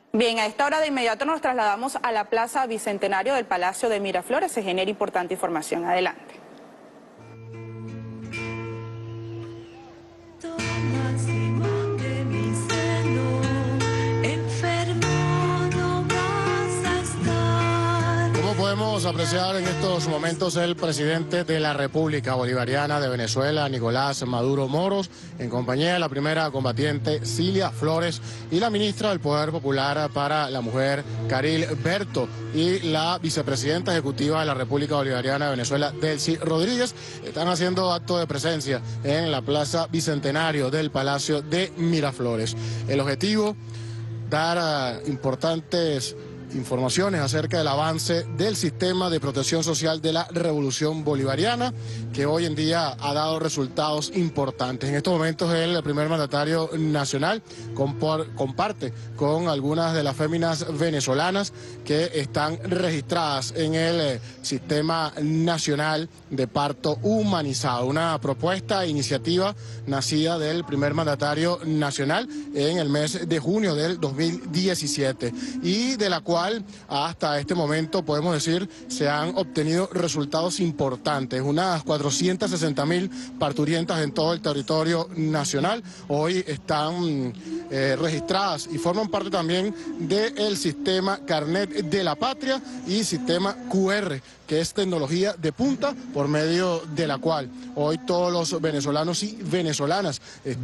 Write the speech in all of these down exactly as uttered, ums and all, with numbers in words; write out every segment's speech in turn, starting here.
Bien, a esta hora de inmediato nos trasladamos a la Plaza Bicentenario del Palacio de Miraflores. Se genera importante información. Adelante. Podemos apreciar en estos momentos el presidente de la República Bolivariana de Venezuela, Nicolás Maduro Moros, en compañía de la primera combatiente Cilia Flores y la ministra del Poder Popular para la Mujer, Caril Berto, y la vicepresidenta ejecutiva de la República Bolivariana de Venezuela, Delcy Rodríguez. Están haciendo acto de presencia en la Plaza Bicentenario del Palacio de Miraflores. El objetivo, dar uh, importantes informaciones acerca del avance del sistema de protección social de la Revolución Bolivariana, que hoy en día ha dado resultados importantes. En estos momentos el primer mandatario nacional comparte con algunas de las féminas venezolanas que están registradas en el Sistema Nacional de Parto Humanizado, una propuesta e iniciativa nacida del primer mandatario nacional en el mes de junio del dos mil diecisiete y de la cual hasta este momento podemos decir se han obtenido resultados importantes. Unas cuatrocientas sesenta mil parturientas en todo el territorio nacional hoy están eh, registradas y forman parte también del sistema Carnet de la Patria y sistema Q R, que es tecnología de punta por medio de la cual hoy todos los venezolanos y venezolanas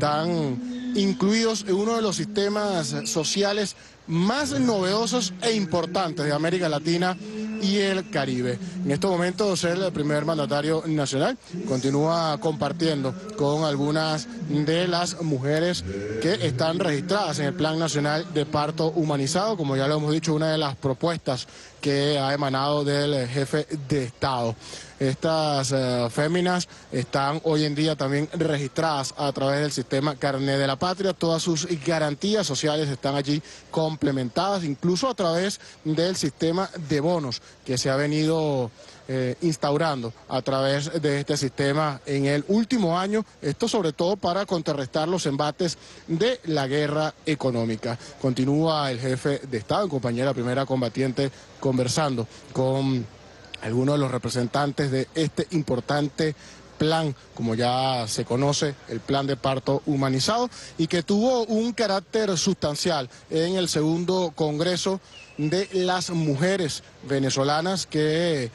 están incluidos en uno de los sistemas sociales más novedosos e importantes de América Latina y el Caribe. En estos momentos el primer mandatario nacional continúa compartiendo con algunas de las mujeres que están registradas en el Plan Nacional de Parto Humanizado, como ya lo hemos dicho, una de las propuestas que ha emanado del jefe de Estado. Estas uh, féminas están hoy en día también registradas a través del sistema Carnet de la Patria. Todas sus garantías sociales están allí complementadas, incluso a través del sistema de bonos que se ha venido eh, instaurando a través de este sistema en el último año. Esto sobre todo para contrarrestar los embates de la guerra económica. Continúa el jefe de Estado en compañía de la primera combatiente conversando con algunos de los representantes de este importante plan, como ya se conoce, el plan de parto humanizado, y que tuvo un carácter sustancial en el segundo Congreso de las Mujeres Venezolanas, que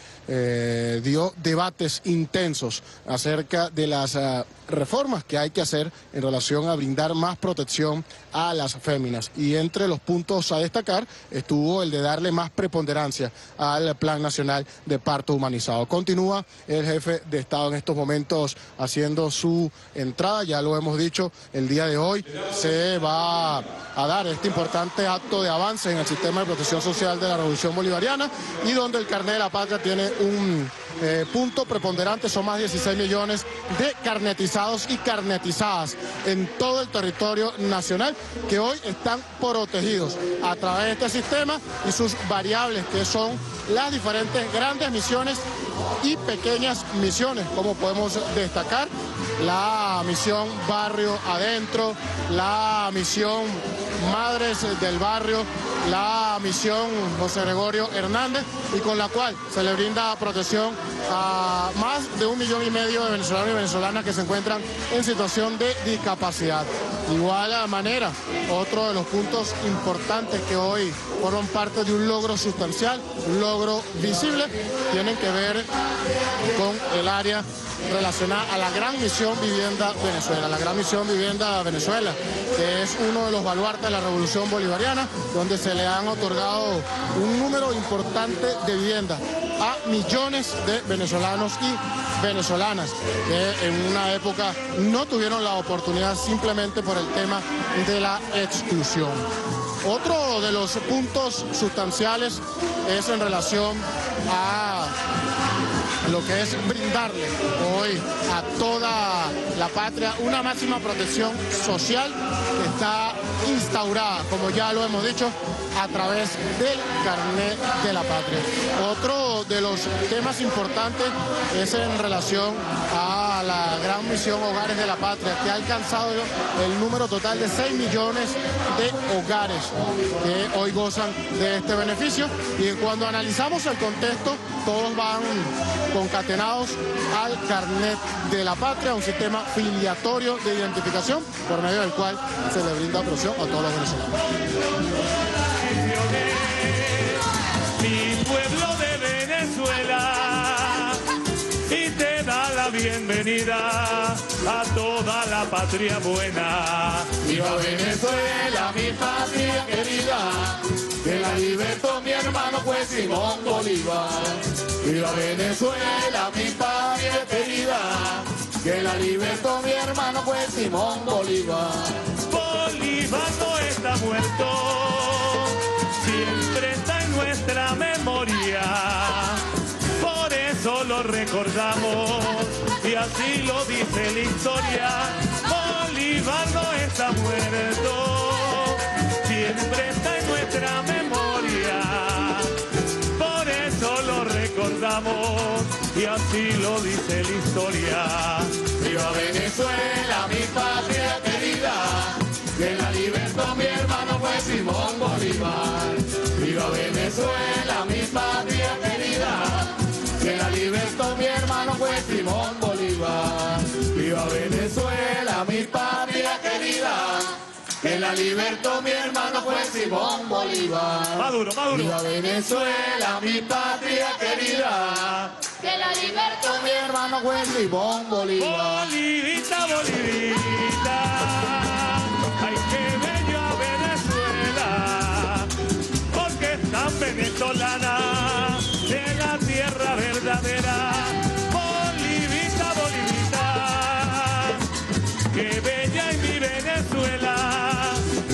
eh, dio debates intensos acerca de las uh, reformas que hay que hacer en relación a brindar más protección a las féminas. Y entre los puntos a destacar estuvo el de darle más preponderancia al Plan Nacional de Parto Humanizado. Continúa el jefe de Estado en estos momentos haciendo su entrada, ya lo hemos dicho, el día de hoy se va a dar este importante acto de avance en el sistema de protección social de la Revolución Bolivariana, y donde el Carnet de la Patria tiene un eh, punto preponderante. Son más de dieciséis millones de carnetizados y carnetizadas en todo el territorio nacional que hoy están protegidos a través de este sistema y sus variables, que son las diferentes grandes misiones y pequeñas misiones, como podemos destacar la misión Barrio Adentro, la misión Madres del Barrio, la misión José Gregorio Hernández, y con la cual se le brinda protección a más de un millón y medio de venezolanos y venezolanas que se encuentran en situación de discapacidad. De igual manera, otro de los puntos importantes que hoy forman parte de un logro sustancial, un logro visible, tienen que ver con el área relacionada a la Gran Misión Vivienda Venezuela. La Gran Misión Vivienda Venezuela, que es uno de los baluartes de la Revolución Bolivariana, donde se le han otorgado un número importante de viviendas a millones de venezolanos y venezolanas que en una época no tuvieron la oportunidad simplemente por el tema de la exclusión. Otro de los puntos sustanciales es en relación a lo que es brindarle hoy a toda la patria una máxima protección social que está instaurada, como ya lo hemos dicho, a través del Carnet de la Patria. Otro de los temas importantes es en relación a a la gran misión Hogares de la Patria, que ha alcanzado el número total de seis millones de hogares que hoy gozan de este beneficio. Y cuando analizamos el contexto, todos van concatenados al carnet de la patria, un sistema filiatorio de identificación por medio del cual se le brinda protección a todos los venezolanos. Mi pueblo de Venezuela, y te da la bienvenida a toda la patria buena. Viva Venezuela, mi patria querida, que la libertó mi hermano fue Simón Bolívar. Viva Venezuela, mi patria querida, que la libertó mi hermano fue Simón Bolívar. Bolívar no está muerto, siempre está en nuestra memoria. Por eso lo recordamos y así lo dice la historia. Bolívar no está muerto, siempre está en nuestra memoria. Por eso lo recordamos y así lo dice la historia. Viva Venezuela, mi patria querida, que la libertó mi hermano fue Simón Bolívar. Viva Venezuela, mi patria querida, que la libertó mi hermano fue Simón Bolívar. Viva Venezuela, mi patria querida, que la libertó mi hermano fue Simón Bolívar. Maduro, Maduro. Viva Venezuela, mi patria querida, que la libertó mi hermano fue Simón Bolívar. Bolivita, Bolivita, ay qué bella Venezuela, porque es tan venezolana, de la tierra verdadera. Bolivita, Bolivita, qué bella es mi Venezuela,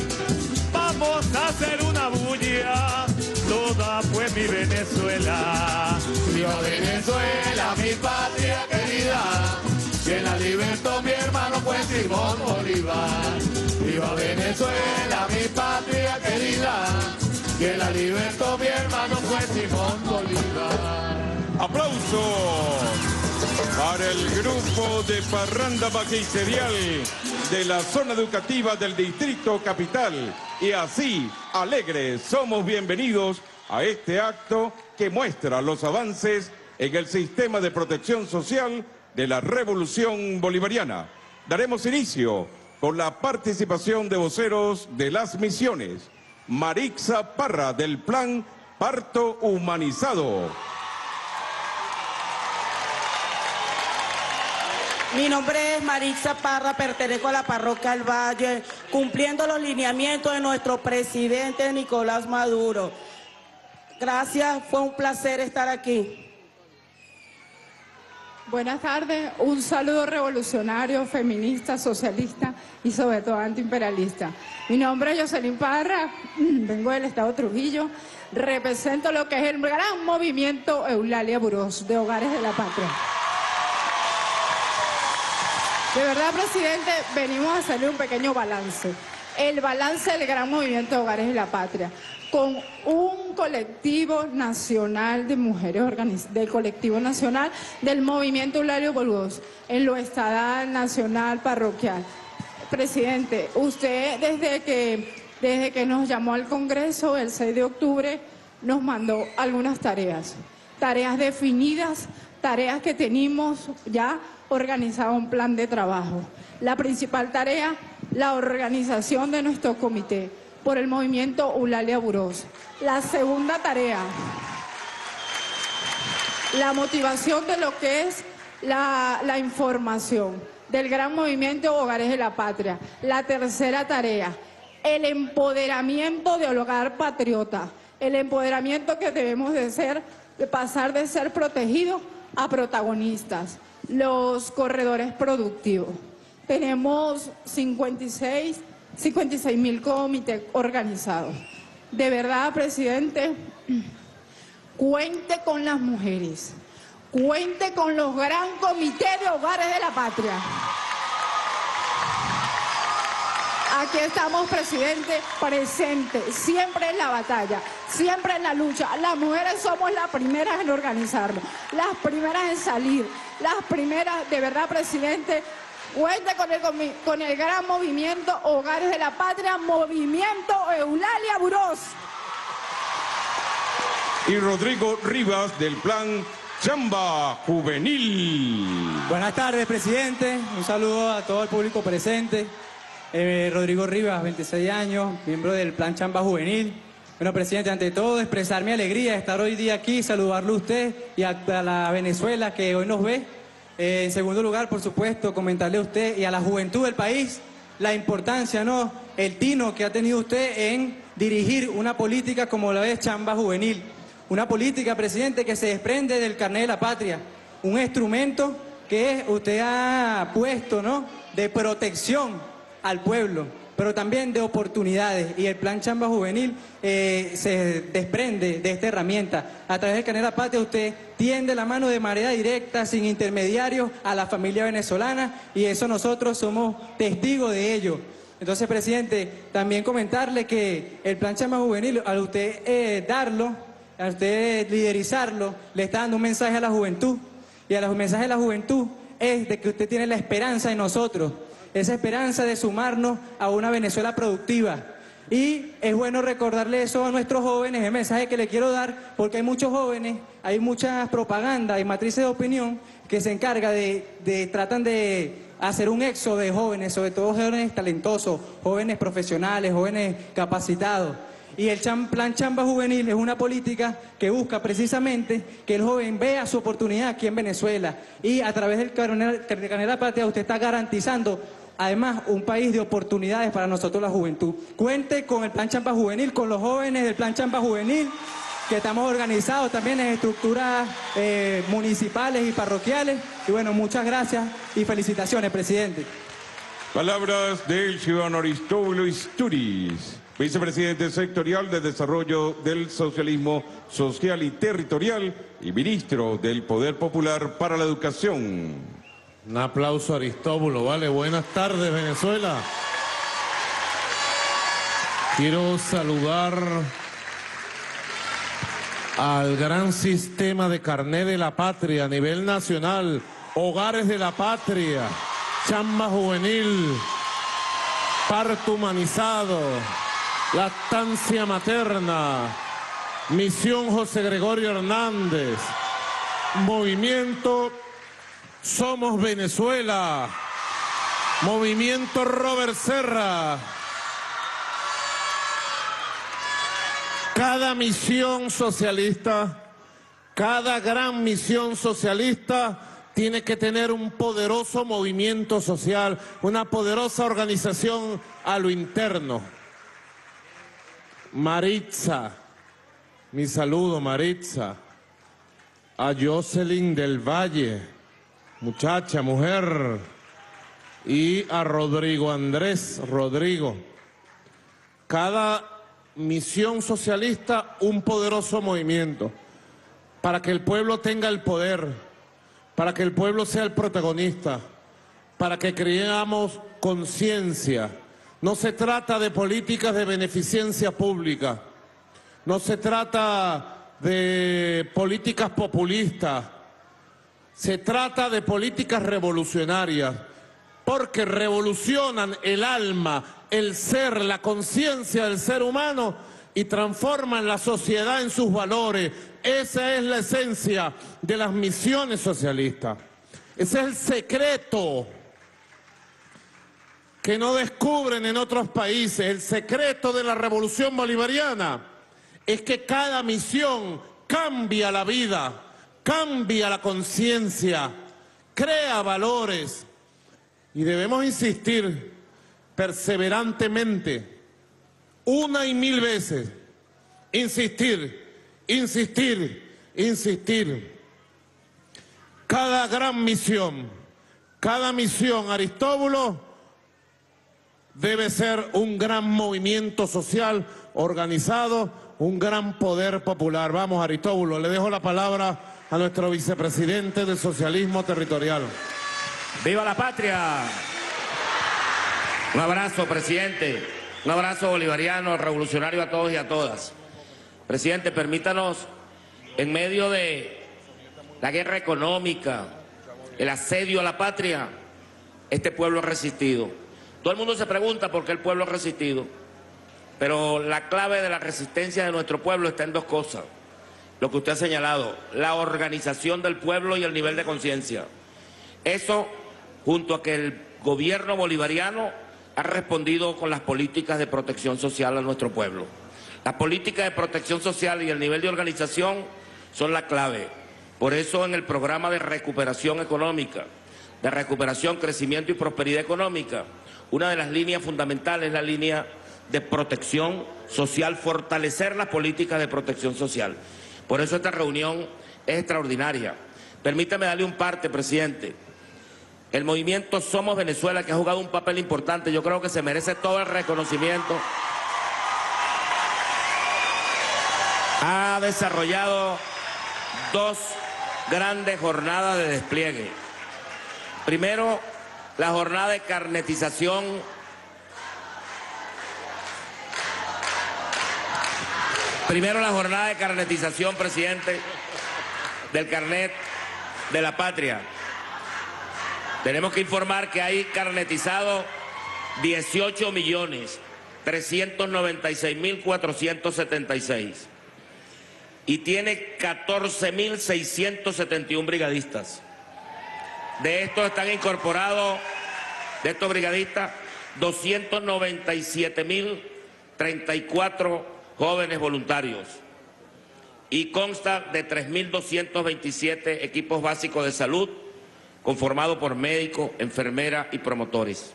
vamos a hacer una bulla, toda pues mi Venezuela. Viva Venezuela, mi patria querida, que la libertó mi hermano fue Simón Bolívar. Viva Venezuela, mi patria querida, que la libertó mi hermano fue Simón Bolívar. Aplausos para el grupo de Parranda Magisterial de la zona educativa del Distrito Capital. Y así, alegres, somos bienvenidos a este acto que muestra los avances en el sistema de protección social de la Revolución Bolivariana. Daremos inicio con la participación de voceros de las misiones. Marixa Parra, del Plan Parto Humanizado. Mi nombre es Marixa Parra, pertenezco a la parroquia del Valle, cumpliendo los lineamientos de nuestro presidente Nicolás Maduro. Gracias, fue un placer estar aquí. Buenas tardes, un saludo revolucionario, feminista, socialista y sobre todo antiimperialista. Mi nombre es Jocelyn Parra, vengo del estado de Trujillo, represento lo que es el gran movimiento Eulalia Burós de Hogares de la Patria. De verdad, presidente, venimos a hacerle un pequeño balance. El balance del gran movimiento de Hogares de la Patria, con un colectivo nacional de mujeres organizadas, del colectivo nacional del movimiento Eulalia Burós, en lo estadal, nacional, parroquial. Presidente, usted desde que, desde que nos llamó al Congreso el seis de octubre, nos mandó algunas tareas, tareas definidas, tareas que tenemos ya organizado un plan de trabajo. La principal tarea, la organización de nuestro comité por el movimiento Eulalia Burós. La segunda tarea, la motivación de lo que es la, la información del gran movimiento Hogares de la Patria. La tercera tarea, el empoderamiento del hogar patriota, el empoderamiento que debemos de ser, de pasar de ser protegidos a protagonistas. Los corredores productivos. Tenemos cincuenta y seis mil comités organizados. De verdad, presidente, cuente con las mujeres, cuente con los gran comités de Hogares de la Patria. Aquí estamos, presidente, presente, siempre en la batalla, siempre en la lucha. Las mujeres somos las primeras en organizarlo, las primeras en salir, las primeras, de verdad, presidente, cuente con el, con el gran movimiento Hogares de la Patria, movimiento Eulalia Burós. Y Rodrigo Rivas del Plan Chamba Juvenil. Buenas tardes, presidente. Un saludo a todo el público presente. Eh, Rodrigo Rivas, veintiséis años, miembro del Plan Chamba Juvenil. Bueno, presidente, ante todo, expresar mi alegría de estar hoy día aquí, saludarlo a usted y a, a la Venezuela que hoy nos ve. Eh, en segundo lugar, por supuesto, comentarle a usted y a la juventud del país la importancia, ¿no?, el tino que ha tenido usted en dirigir una política como la es Chamba Juvenil. Una política, presidente, que se desprende del carnet de la patria. Un instrumento que usted ha puesto, ¿no?, de protección al pueblo, pero también de oportunidades. Y el Plan Chamba Juvenil eh, se desprende de esta herramienta. A través del carnet de la patria usted tiende la mano de manera directa, sin intermediarios, a la familia venezolana, y eso nosotros somos testigos de ello. Entonces, presidente, también comentarle que el Plan Chamba Juvenil, al usted eh, darlo, a usted liderizarlo, le está dando un mensaje a la juventud. Y a los mensajes de la juventud es de que usted tiene la esperanza en nosotros, esa esperanza de sumarnos a una Venezuela productiva. Y es bueno recordarle eso a nuestros jóvenes, el mensaje que le quiero dar, porque hay muchos jóvenes, hay muchas propagandas y matrices de opinión que se encargan de, de, tratan de hacer un éxodo de jóvenes, sobre todo jóvenes talentosos, jóvenes profesionales, jóvenes capacitados. Y el Plan Chamba Juvenil es una política que busca precisamente que el joven vea su oportunidad aquí en Venezuela. Y a través del carnet de la patria usted está garantizando, además, un país de oportunidades para nosotros la juventud. Cuente con el Plan Chamba Juvenil, con los jóvenes del Plan Chamba Juvenil, que estamos organizados también en estructuras eh, municipales y parroquiales. Y bueno, muchas gracias y felicitaciones, presidente. Palabras del ciudadano Aristóbulo Isturiz, vicepresidente sectorial de Desarrollo del Socialismo Social y Territorial y ministro del Poder Popular para la Educación. Un aplauso a Aristóbulo, vale. Buenas tardes, Venezuela. Quiero saludar al gran sistema de carnet de la patria a nivel nacional, Hogares de la Patria, Chamba Juvenil, Parto Humanizado, Lactancia Materna, Misión José Gregorio Hernández, Movimiento Somos Venezuela, Movimiento Robert Serra. Cada misión socialista, cada gran misión socialista tiene que tener un poderoso movimiento social, una poderosa organización a lo interno. Maritza, mi saludo, Maritza, a Jocelyn del Valle, muchacha, mujer, y a Rodrigo Andrés, Rodrigo. Cada misión socialista, un poderoso movimiento, para que el pueblo tenga el poder, para que el pueblo sea el protagonista, para que creamos conciencia. No se trata de políticas de beneficencia pública, no se trata de políticas populistas, se trata de políticas revolucionarias, porque revolucionan el alma, el ser, la conciencia del ser humano y transforman la sociedad en sus valores. Esa es la esencia de las misiones socialistas. Ese es el secreto que no descubren en otros países. El secreto de la revolución bolivariana es que cada misión cambia la vida, cambia la conciencia, crea valores. Y debemos insistir perseverantemente, una y mil veces, insistir, insistir, insistir. Cada gran misión, cada misión, Aristóbulo, debe ser un gran movimiento social organizado, un gran poder popular. Vamos, Aristóbulo, le dejo la palabra a nuestro vicepresidente del Socialismo Territorial. ¡Viva la patria! Un abrazo, presidente. Un abrazo bolivariano, revolucionario a todos y a todas. Presidente, permítanos, en medio de la guerra económica, el asedio a la patria, este pueblo ha resistido. Todo el mundo se pregunta por qué el pueblo ha resistido, pero la clave de la resistencia de nuestro pueblo está en dos cosas. Lo que usted ha señalado, la organización del pueblo y el nivel de conciencia. Eso, junto a que el gobierno bolivariano ha respondido con las políticas de protección social a nuestro pueblo. Las políticas de protección social y el nivel de organización son la clave. Por eso en el programa de recuperación económica, de recuperación, crecimiento y prosperidad económica, una de las líneas fundamentales es la línea de protección social, fortalecer las políticas de protección social. Por eso esta reunión es extraordinaria. Permítame darle un parte, presidente. El movimiento Somos Venezuela, que ha jugado un papel importante, yo creo que se merece todo el reconocimiento, ha desarrollado dos grandes jornadas de despliegue. Primero, la jornada de carnetización Primero la jornada de carnetización, presidente, del carnet de la patria. Tenemos que informar que hay carnetizado dieciocho millones trescientos noventa y seis mil cuatrocientos setenta y seis y tiene catorce mil seiscientos setenta y uno brigadistas. De estos están incorporados, de estos brigadistas, doscientos noventa y siete mil treinta y cuatro jóvenes voluntarios y consta de tres mil doscientos veintisiete equipos básicos de salud conformados por médicos, enfermeras y promotores.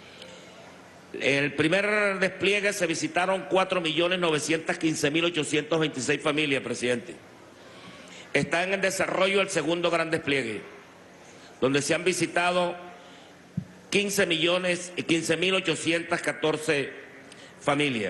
En el primer despliegue se visitaron cuatro millones novecientos quince mil ochocientos veintiséis familias, presidente. Está en el desarrollo el segundo gran despliegue, donde se han visitado quince millones y quince mil ochocientos catorce familias,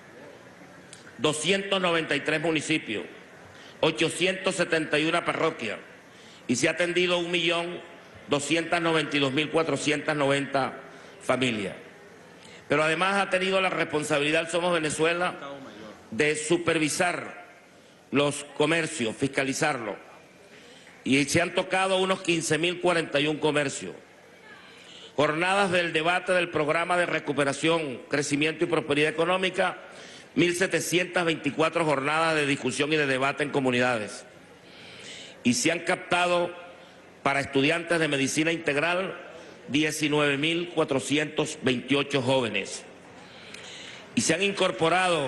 doscientos noventa y tres municipios, ochocientas setenta y una parroquias, y se ha atendido un millón doscientos noventa y dos mil cuatrocientos noventa familias. Pero además ha tenido la responsabilidad Somos Venezuela de supervisar los comercios, fiscalizarlos. Y se han tocado unos quince mil cuarenta y uno comercios. Jornadas del debate del programa de recuperación, crecimiento y prosperidad económica, mil setecientas veinticuatro jornadas de discusión y de debate en comunidades. Y se han captado para estudiantes de medicina integral diecinueve mil cuatrocientos veintiocho jóvenes. Y se han incorporado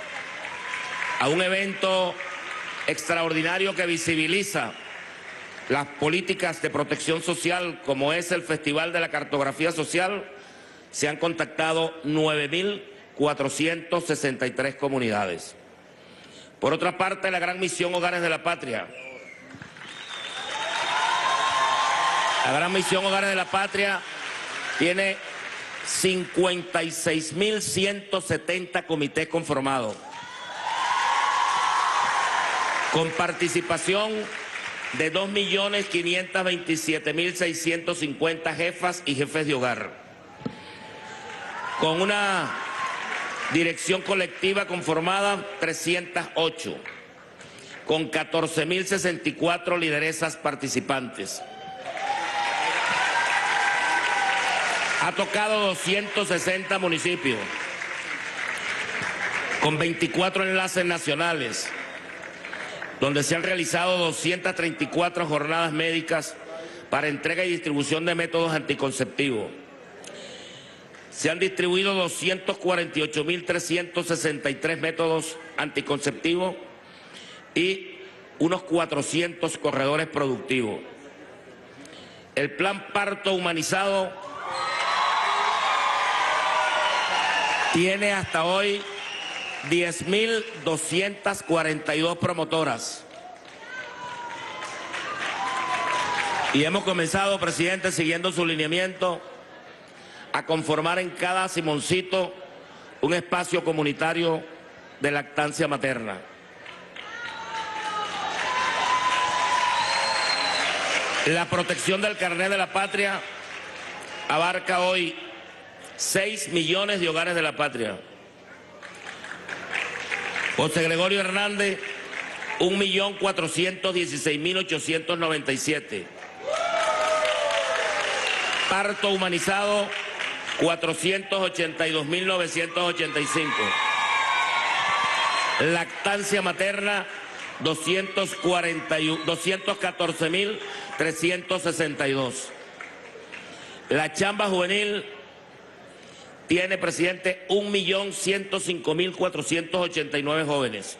a un evento extraordinario que visibiliza las políticas de protección social, como es el Festival de la Cartografía Social. Se han contactado nueve mil cuatrocientas sesenta y tres comunidades. Por otra parte, la gran misión Hogares de la Patria. La gran misión Hogares de la Patria tiene cincuenta y seis mil ciento setenta comités conformados, con participación de dos millones quinientos veintisiete mil seiscientos cincuenta jefas y jefes de hogar, con una dirección colectiva conformada trescientos ocho, con catorce mil sesenta y cuatro lideresas participantes. Ha tocado doscientos sesenta municipios, con veinticuatro enlaces nacionales, donde se han realizado doscientas treinta y cuatro jornadas médicas para entrega y distribución de métodos anticonceptivos. Se han distribuido doscientos cuarenta y ocho mil trescientos sesenta y tres métodos anticonceptivos y unos cuatrocientos corredores productivos. El plan Parto Humanizado tiene hasta hoy diez mil doscientas cuarenta y dos promotoras. Y hemos comenzado, presidente, siguiendo su lineamiento, a conformar en cada Simoncito un espacio comunitario de lactancia materna. La protección del carnet de la patria abarca hoy seis millones de hogares de la patria. José Gregorio Hernández, un millón cuatrocientos dieciséis mil ochocientos noventa y siete. Parto humanizado, cuatrocientos ochenta y dos mil novecientos ochenta y cinco. Lactancia materna, doscientos catorce mil trescientos sesenta y dos. La chamba juvenil tiene, presidente, un millón ciento cinco mil cuatrocientos ochenta y nueve jóvenes.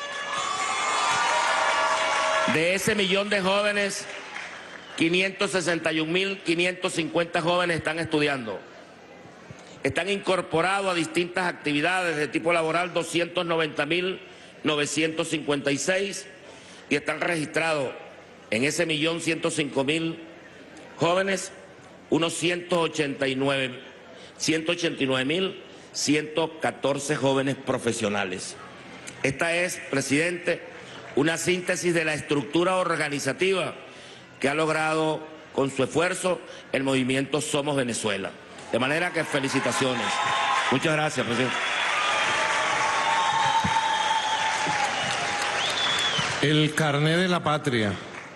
De ese millón de jóvenes, quinientos sesenta y un mil quinientos cincuenta jóvenes están estudiando. Están incorporados a distintas actividades de tipo laboral doscientos noventa mil novecientos cincuenta y seis y están registrados en ese millón ciento cinco mil jóvenes unos ciento ochenta y nueve mil ciento catorce jóvenes profesionales. Esta es, presidente, una síntesis de la estructura organizativa que ha logrado con su esfuerzo el movimiento Somos Venezuela. De manera que felicitaciones. Muchas gracias, presidente. El carné de la patria.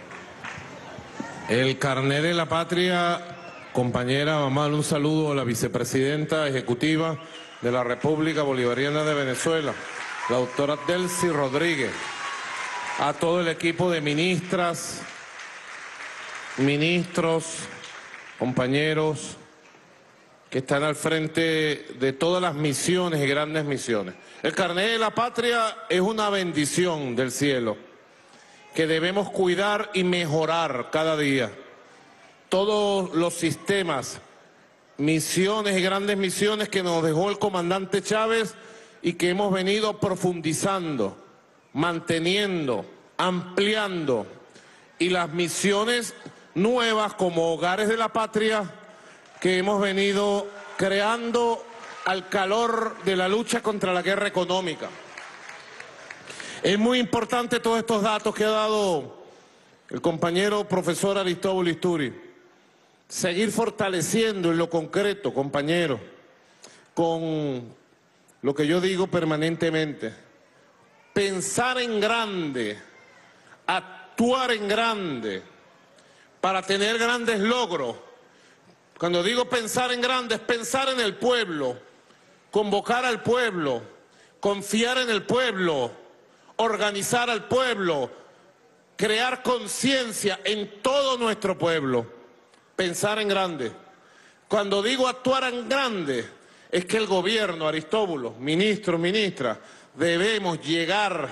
El carné de la patria, compañera, vamos a darle un saludo a la vicepresidenta ejecutiva de la República Bolivariana de Venezuela, la doctora Delcy Rodríguez, a todo el equipo de ministras, ministros, compañeros que están al frente de todas las misiones y grandes misiones. El carné de la patria es una bendición del cielo que debemos cuidar y mejorar cada día. Todos los sistemas, misiones y grandes misiones que nos dejó el comandante Chávez y que hemos venido profundizando, manteniendo, ampliando, y las misiones nuevas como Hogares de la Patria que hemos venido creando al calor de la lucha contra la guerra económica. Es muy importante todos estos datos que ha dado el compañero profesor Aristóbulo Isturi. Seguir fortaleciendo en lo concreto, compañero, con lo que yo digo permanentemente. Pensar en grande, actuar en grande, para tener grandes logros. Cuando digo pensar en grande, es pensar en el pueblo, convocar al pueblo, confiar en el pueblo, organizar al pueblo, crear conciencia en todo nuestro pueblo, pensar en grande. Cuando digo actuar en grande, es que el gobierno, Aristóbulo, ministro, ministra, debemos llegar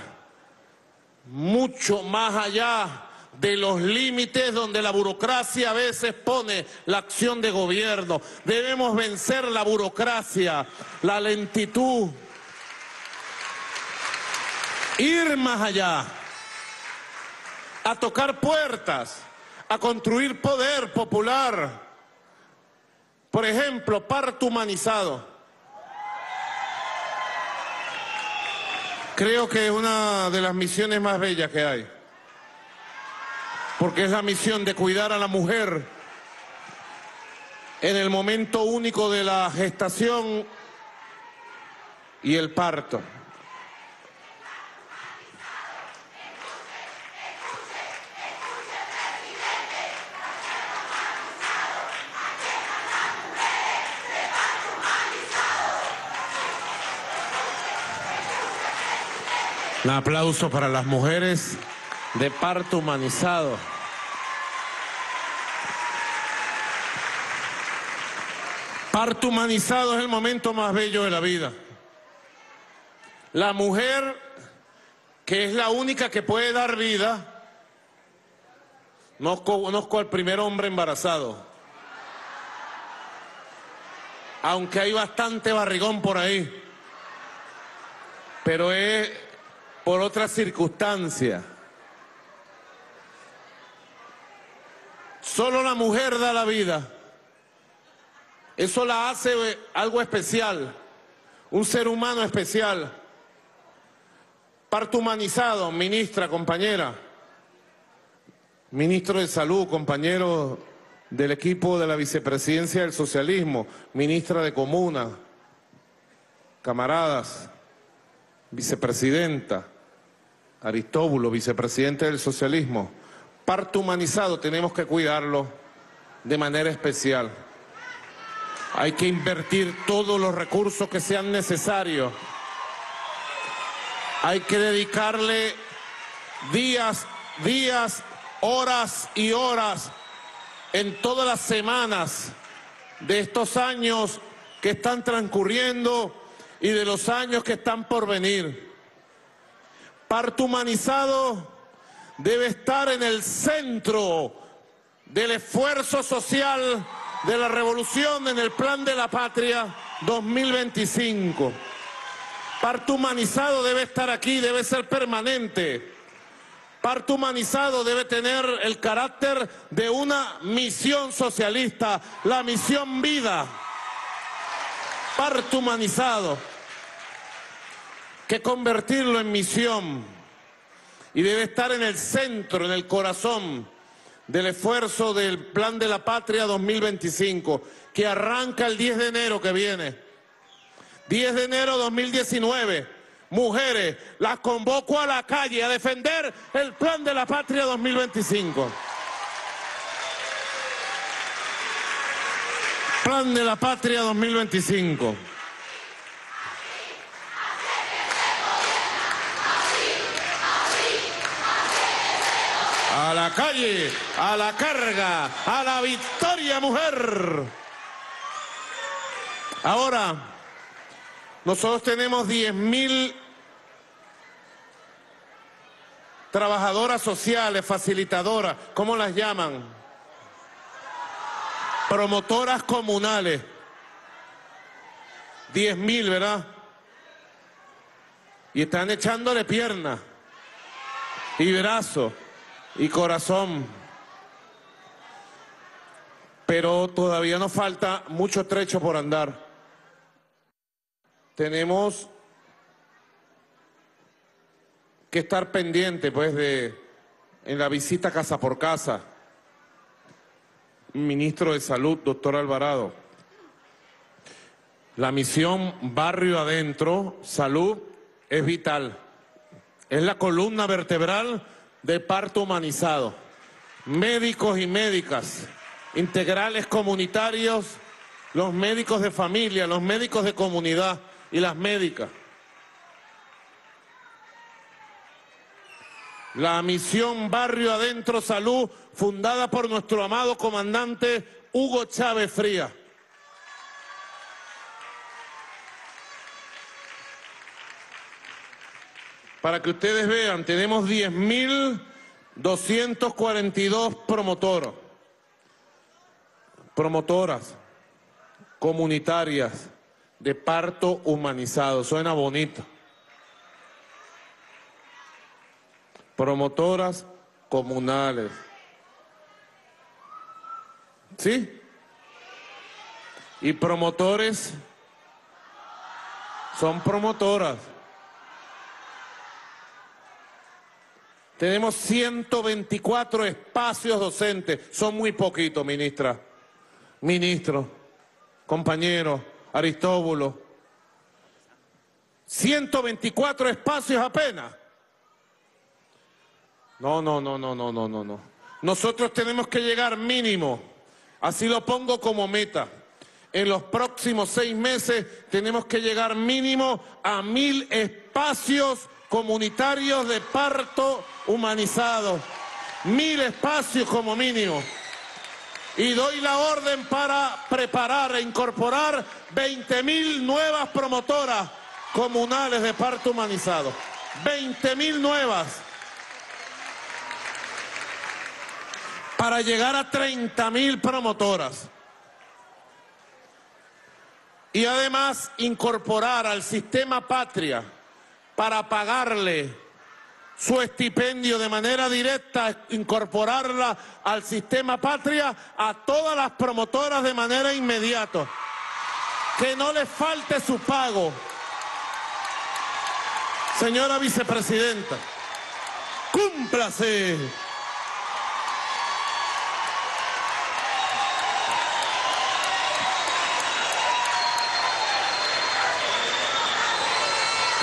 mucho más allá de los límites donde la burocracia a veces pone la acción de gobierno. Debemos vencer la burocracia, la lentitud, ir más allá, a tocar puertas, a construir poder popular. Por ejemplo, parto humanizado. Creo que es una de las misiones más bellas que hay, porque es la misión de cuidar a la mujer en el momento único de la gestación y el parto. Un aplauso para las mujeres de parto humanizado. Parto humanizado es el momento más bello de la vida. La mujer, que es la única que puede dar vida, no conozco al primer hombre embarazado, aunque hay bastante barrigón por ahí, pero es por otras circunstancias. Solo la mujer da la vida. Eso la hace algo especial, un ser humano especial. Parto humanizado, ministra, compañera, ministro de Salud, compañero del equipo de la vicepresidencia del socialismo, ministra de Comuna, camaradas, vicepresidenta, Aristóbulo, vicepresidente del socialismo, parto humanizado tenemos que cuidarlo de manera especial. Hay que invertir todos los recursos que sean necesarios. Hay que dedicarle días, días, horas y horas en todas las semanas de estos años que están transcurriendo y de los años que están por venir. Parto humanizado debe estar en el centro del esfuerzo social de la revolución en el Plan de la Patria dos mil veinticinco. Parto humanizado debe estar aquí, debe ser permanente. Parto humanizado debe tener el carácter de una misión socialista, la misión vida. Parto humanizado, que convertirlo en misión, y debe estar en el centro, en el corazón del esfuerzo del Plan de la Patria dos mil veinticinco, que arranca el diez de enero que viene. diez de enero de dos mil diecinueve, mujeres, las convoco a la calle a defender el Plan de la Patria dos mil veinticinco. Plan de la Patria dos mil veinticinco. A la calle, a la carga, a la victoria, mujer. Ahora, nosotros tenemos diez mil trabajadoras sociales, facilitadoras, ¿cómo las llaman? Promotoras comunales. diez mil, ¿verdad? Y están echándole pierna y brazo y corazón. Pero todavía nos falta mucho trecho por andar. Tenemos que estar pendientes, pues, de en la visita casa por casa. Ministro de Salud, doctor Alvarado. La misión barrio adentro, salud, es vital. Es la columna vertebral de parto humanizado. Médicos y médicas, integrales comunitarios, los médicos de familia, los médicos de comunidad y las médicas. La misión Barrio Adentro Salud, fundada por nuestro amado comandante Hugo Chávez Frías. Para que ustedes vean, tenemos diez mil doscientos cuarenta y dos promotoros, promotoras comunitarias de parto humanizado. Suena bonito. Promotoras comunales. ¿Sí? Y promotores son promotoras. Tenemos ciento veinticuatro espacios docentes. Son muy poquitos, ministra. Ministro, compañero, Aristóbulo. ciento veinticuatro espacios apenas. No, no, no, no, no, no, no, no. Nosotros tenemos que llegar mínimo, así lo pongo como meta. En los próximos seis meses tenemos que llegar mínimo a mil espacios comunitarios de parto humanizado. Mil espacios como mínimo. Y doy la orden para preparar e incorporar veinte mil nuevas promotoras comunales de parto humanizado. veinte mil nuevas. Para llegar a treinta mil promotoras. Y además incorporar al sistema Patria para pagarle su estipendio de manera directa, incorporarla al sistema Patria a todas las promotoras de manera inmediata. Que no les falte su pago. Señora vicepresidenta, cúmplase.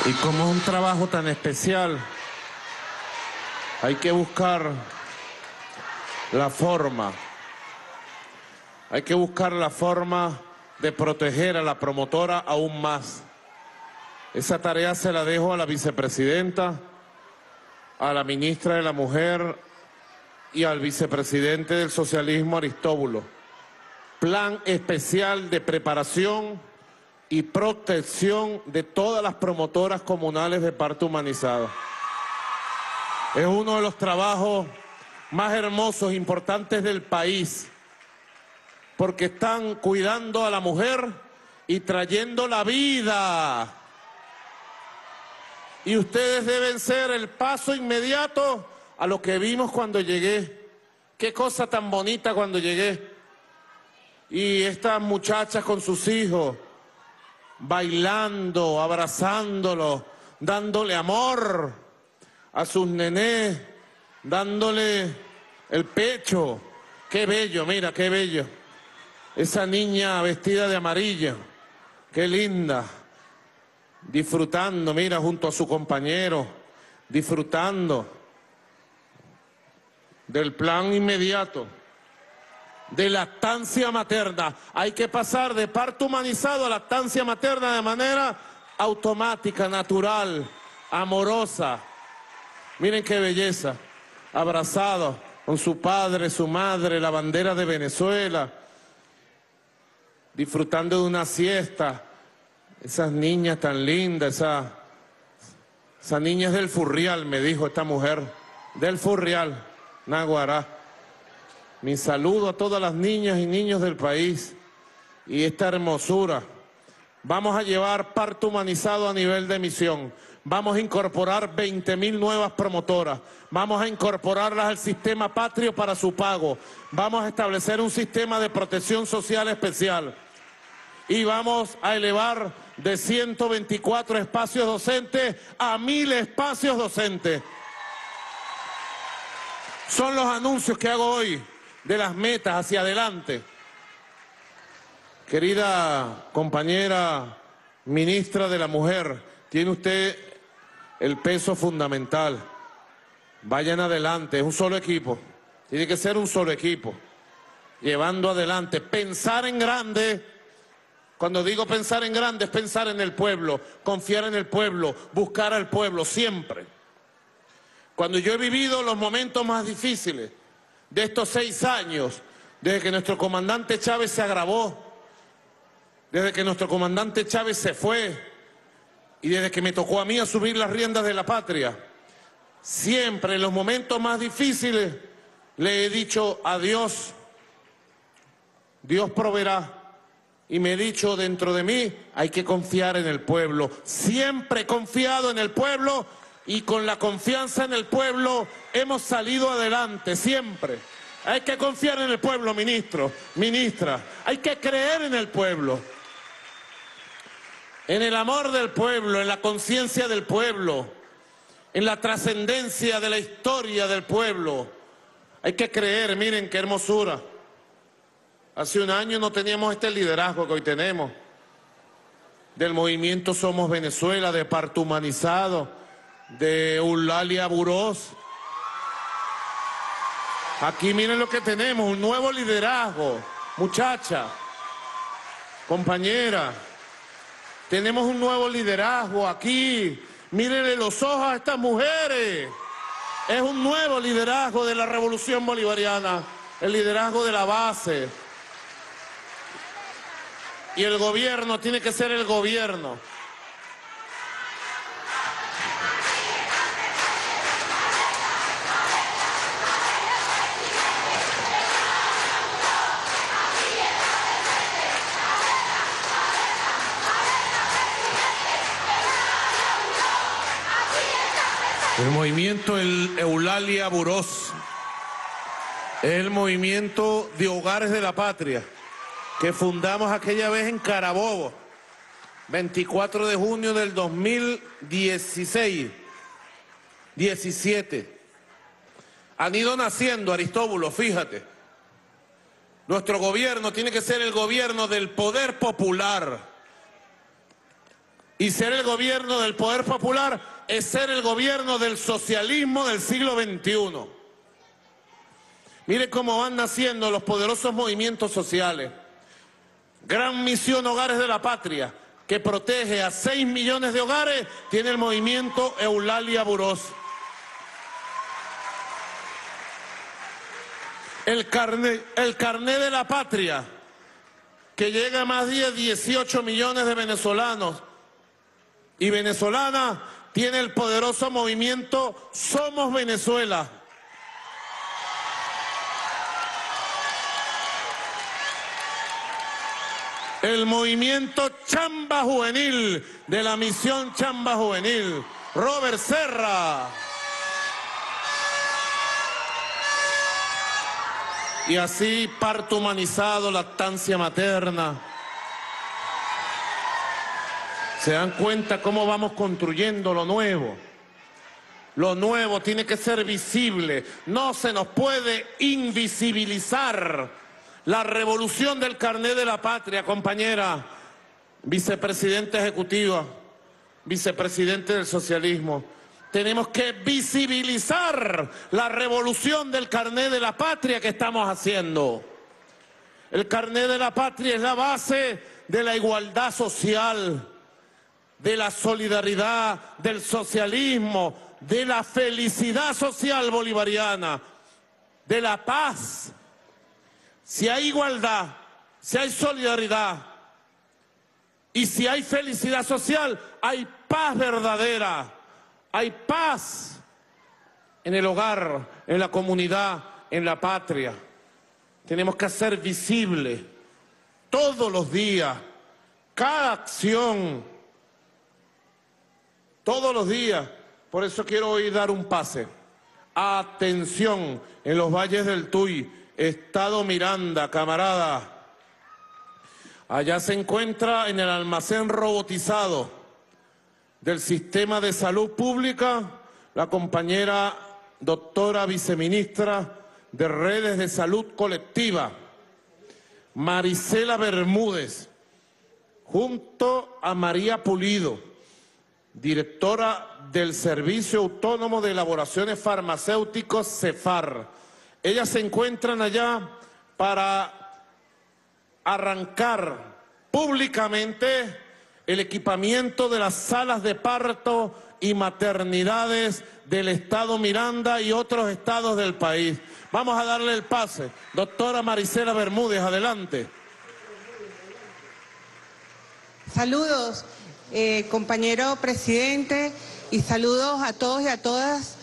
Y como es un trabajo tan especial, hay que buscar la forma, hay que buscar la forma de proteger a la promotora aún más. Esa tarea se la dejo a la vicepresidenta, a la ministra de la Mujer y al vicepresidente del socialismo, Aristóbulo. Plan especial de preparación y protección de todas las promotoras comunales de parto humanizado. Es uno de los trabajos más hermosos e importantes del país, porque están cuidando a la mujer y trayendo la vida. Y ustedes deben ser el paso inmediato a lo que vimos cuando llegué. Qué cosa tan bonita cuando llegué. Y estas muchachas con sus hijos, bailando, abrazándolos, dándole amor a sus nenés, dándole el pecho. Qué bello, mira, qué bello. Esa niña vestida de amarillo, qué linda. Disfrutando, mira, junto a su compañero, disfrutando del plan inmediato de lactancia materna. Hay que pasar de parto humanizado a lactancia materna de manera automática, natural, amorosa. Miren qué belleza, abrazados con su padre, su madre, la bandera de Venezuela, disfrutando de una siesta. Esas niñas tan lindas, esa, esas niñas del Furrial, me dijo esta mujer, del Furrial, Naguará. Mi saludo a todas las niñas y niños del país y esta hermosura. Vamos a llevar parto humanizado a nivel de misión. Vamos a incorporar veinte mil nuevas promotoras. Vamos a incorporarlas al sistema patrio para su pago. Vamos a establecer un sistema de protección social especial. Y vamos a elevar de ciento veinticuatro espacios docentes a mil espacios docentes. Son los anuncios que hago hoy de las metas hacia adelante. Querida compañera ministra de la Mujer, tiene usted el peso fundamental. Vayan adelante, es un solo equipo. Tiene que ser un solo equipo. Llevando adelante, pensar en grande. Cuando digo pensar en grande es pensar en el pueblo, confiar en el pueblo, buscar al pueblo siempre. Cuando yo he vivido los momentos más difíciles de estos seis años, desde que nuestro comandante Chávez se agravó, desde que nuestro comandante Chávez se fue y desde que me tocó a mí asumir las riendas de la patria, siempre en los momentos más difíciles le he dicho a Dios, Dios proveerá. Y me he dicho dentro de mí, hay que confiar en el pueblo. Siempre he confiado en el pueblo y con la confianza en el pueblo hemos salido adelante, siempre. Hay que confiar en el pueblo, ministro, ministra. Hay que creer en el pueblo. En el amor del pueblo, en la conciencia del pueblo, en la trascendencia de la historia del pueblo. Hay que creer, miren qué hermosura. Hace un año no teníamos este liderazgo que hoy tenemos, del movimiento Somos Venezuela, de parto humanizado, de Eulalia Burós. Aquí miren lo que tenemos, un nuevo liderazgo, muchacha, compañera, tenemos un nuevo liderazgo aquí, mírenle los ojos a estas mujeres, es un nuevo liderazgo de la revolución bolivariana, el liderazgo de la base. Y el gobierno tiene que ser el gobierno. El movimiento el Eulalia Burós es el movimiento de Hogares de la Patria, que fundamos aquella vez en Carabobo, veinticuatro de junio del dos mil dieciséis, diecisiete. Han ido naciendo, Aristóbulo, fíjate. Nuestro gobierno tiene que ser el gobierno del poder popular, Y ser el gobierno del poder popular es ser el gobierno del socialismo del siglo veintiuno. Mire cómo van naciendo los poderosos movimientos sociales. Gran Misión Hogares de la Patria, que protege a seis millones de hogares, tiene el movimiento Eulalia Burós. El carné, el carné de la patria, que llega a más de dieciocho millones de venezolanos y venezolanas, tiene el poderoso movimiento Somos Venezuela. El movimiento Chamba Juvenil, de la Misión Chamba Juvenil, Robert Serra. Y así parto humanizado, lactancia materna. ¿Se dan cuenta cómo vamos construyendo lo nuevo? Lo nuevo tiene que ser visible, no se nos puede invisibilizar. La revolución del carné de la patria, compañera, vicepresidenta ejecutiva, vicepresidente del socialismo. Tenemos que visibilizar la revolución del carné de la patria que estamos haciendo. El carné de la patria es la base de la igualdad social, de la solidaridad, del socialismo, de la felicidad social bolivariana, de la paz. Si hay igualdad, si hay solidaridad y si hay felicidad social, hay paz verdadera. Hay paz en el hogar, en la comunidad, en la patria. Tenemos que hacer visible todos los días, cada acción, todos los días. Por eso quiero hoy dar un pase. Atención, en los valles del Tuy, Estado Miranda, camarada. Allá se encuentra en el almacén robotizado del Sistema de Salud Pública, la compañera doctora viceministra de Redes de Salud Colectiva, Marisela Bermúdez, junto a María Pulido, directora del Servicio Autónomo de Elaboraciones Farmacéuticos, CEFAR. Ellas se encuentran allá para arrancar públicamente el equipamiento de las salas de parto y maternidades del Estado Miranda y otros estados del país. Vamos a darle el pase. Doctora Marisela Bermúdez, adelante. Saludos, eh, compañero presidente, y saludos a todos y a todas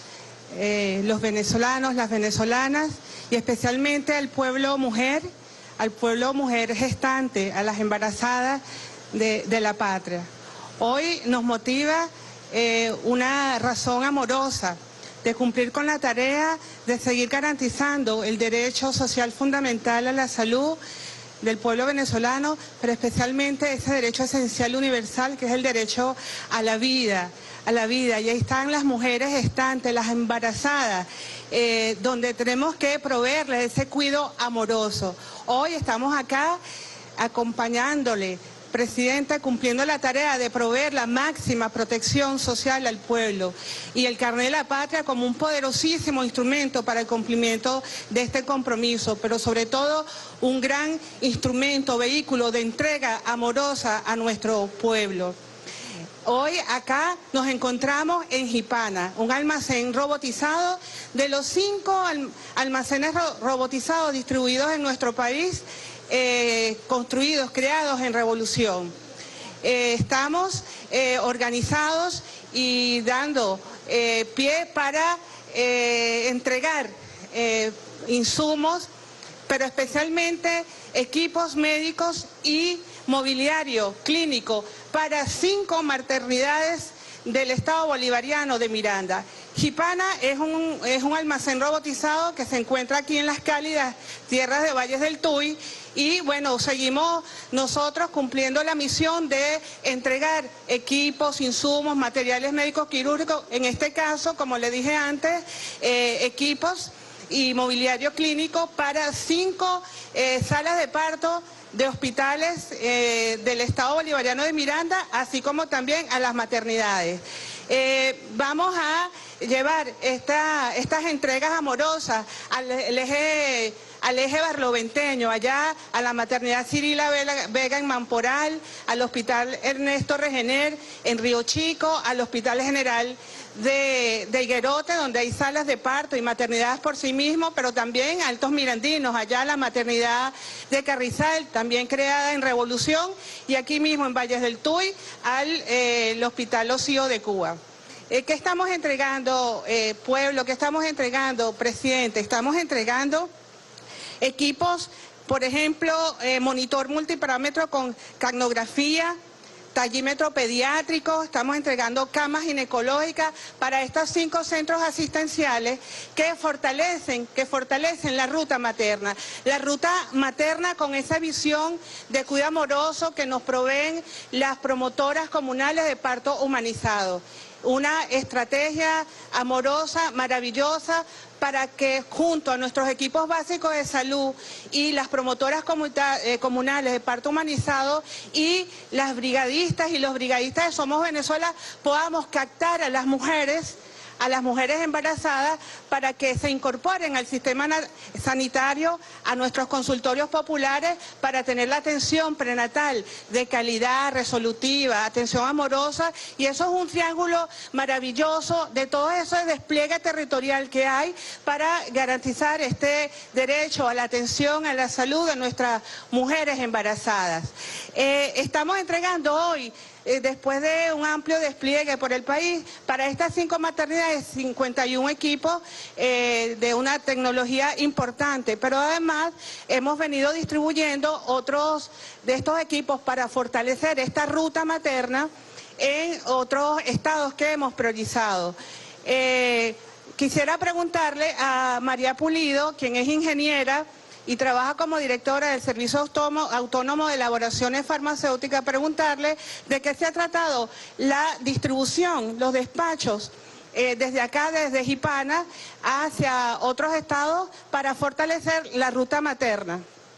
eh, los venezolanos, las venezolanas, y especialmente al pueblo mujer, al pueblo mujer gestante, a las embarazadas De, de la patria. Hoy nos motiva eh, una razón amorosa de cumplir con la tarea de seguir garantizando el derecho social fundamental a la salud del pueblo venezolano, pero especialmente ese derecho esencial universal que es el derecho a la vida, a la vida. Y ahí están las mujeres gestantes, las embarazadas, eh, donde tenemos que proveerles ese cuidado amoroso. Hoy estamos acá acompañándole, Presidenta, cumpliendo la tarea de proveer la máxima protección social al pueblo y el carné de la patria como un poderosísimo instrumento para el cumplimiento de este compromiso, pero sobre todo un gran instrumento, vehículo de entrega amorosa a nuestro pueblo. Hoy acá nos encontramos en Jipana, un almacén robotizado. De los cinco almacenes robotizados distribuidos en nuestro país, Eh, construidos, creados en revolución. Eh, estamos eh, organizados y dando eh, pie para eh, entregar eh, insumos, pero especialmente equipos médicos y mobiliario clínico para cinco maternidades del Estado Bolivariano de Miranda. Jipana es un, es un almacén robotizado que se encuentra aquí en las cálidas tierras de Valles del Tuy. Y bueno, seguimos nosotros cumpliendo la misión de entregar equipos, insumos, materiales médicos quirúrgicos, en este caso, como le dije antes, eh, equipos y mobiliario clínico para cinco eh, salas de parto de hospitales eh, del Estado Bolivariano de Miranda, así como también a las maternidades. Eh, vamos a llevar esta, estas entregas amorosas al eje, al eje barloventeño, allá a la maternidad Cirila Vega en Mamporal, al hospital Ernesto Regener en Río Chico, al hospital general de, de Higuerote, donde hay salas de parto y maternidades por sí mismo, pero también Altos Mirandinos, allá la maternidad de Carrizal, también creada en Revolución, y aquí mismo en Valles del Tuy, al eh, el Hospital Osío de Cuba. Eh, ¿Qué estamos entregando, eh, pueblo? ¿Qué estamos entregando, presidente? Estamos entregando equipos, por ejemplo, eh, monitor multiparámetro con capnografía, tallímetro pediátrico, estamos entregando camas ginecológicas para estos cinco centros asistenciales que fortalecen, que fortalecen la ruta materna. La ruta materna con esa visión de cuidado amoroso que nos proveen las promotoras comunales de parto humanizado. Una estrategia amorosa, maravillosa, para que junto a nuestros equipos básicos de salud y las promotoras eh, comunales de parto humanizado y las brigadistas y los brigadistas de Somos Venezuela podamos captar a las mujeres, a las mujeres embarazadas para que se incorporen al sistema sanitario, a nuestros consultorios populares, para tener la atención prenatal de calidad, resolutiva, atención amorosa, y eso es un triángulo maravilloso de todo ese despliegue territorial que hay para garantizar este derecho a la atención, a la salud de nuestras mujeres embarazadas. Eh, estamos entregando hoy, Eh, después de un amplio despliegue por el país, para estas cinco maternidades, cincuenta y un equipos eh, de una tecnología importante, pero además hemos venido distribuyendo otros de estos equipos para fortalecer esta ruta materna en otros estados que hemos priorizado. Eh, quisiera preguntarle a María Pulido, quien es ingeniera y trabaja como directora del Servicio Autónomo de Elaboraciones Farmacéuticas, preguntarle de qué se ha tratado la distribución, los despachos, eh, desde acá, desde Jipana, hacia otros estados para fortalecer la ruta materna.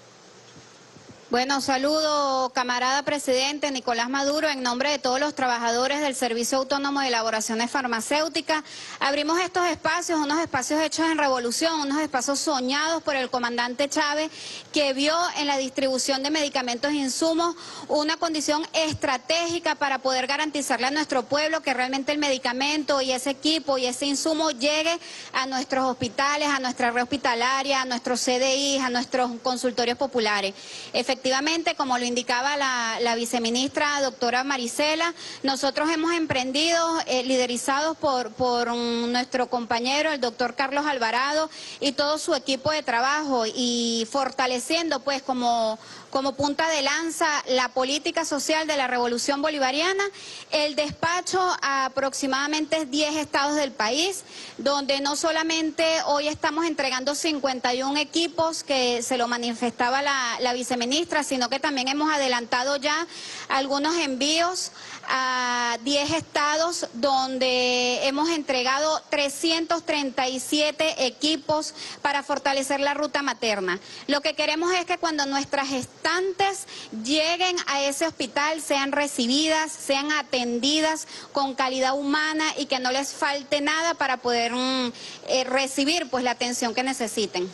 Bueno, saludo, camarada presidente Nicolás Maduro, en nombre de todos los trabajadores del Servicio Autónomo de Elaboraciones Farmacéuticas. Abrimos estos espacios, unos espacios hechos en revolución, unos espacios soñados por el comandante Chávez, que vio en la distribución de medicamentos e insumos una condición estratégica para poder garantizarle a nuestro pueblo que realmente el medicamento y ese equipo y ese insumo llegue a nuestros hospitales, a nuestra red hospitalaria, a nuestros C D I, a nuestros consultorios populares. Efectivamente, como lo indicaba la, la viceministra doctora Marisela, nosotros hemos emprendido, eh, liderizados por, por um, nuestro compañero, el doctor Carlos Alvarado, y todo su equipo de trabajo, y fortaleciendo pues como, como punta de lanza la política social de la Revolución Bolivariana, el despacho a aproximadamente diez estados del país, donde no solamente hoy estamos entregando cincuenta y un equipos, que se lo manifestaba la, la viceministra, sino que también hemos adelantado ya algunos envíos a diez estados, donde hemos entregado trescientos treinta y siete equipos para fortalecer la ruta materna. Lo que queremos es que cuando nuestras gestantes lleguen a ese hospital sean recibidas, sean atendidas con calidad humana y que no les falte nada para poder mm, eh, recibir pues la atención que necesiten.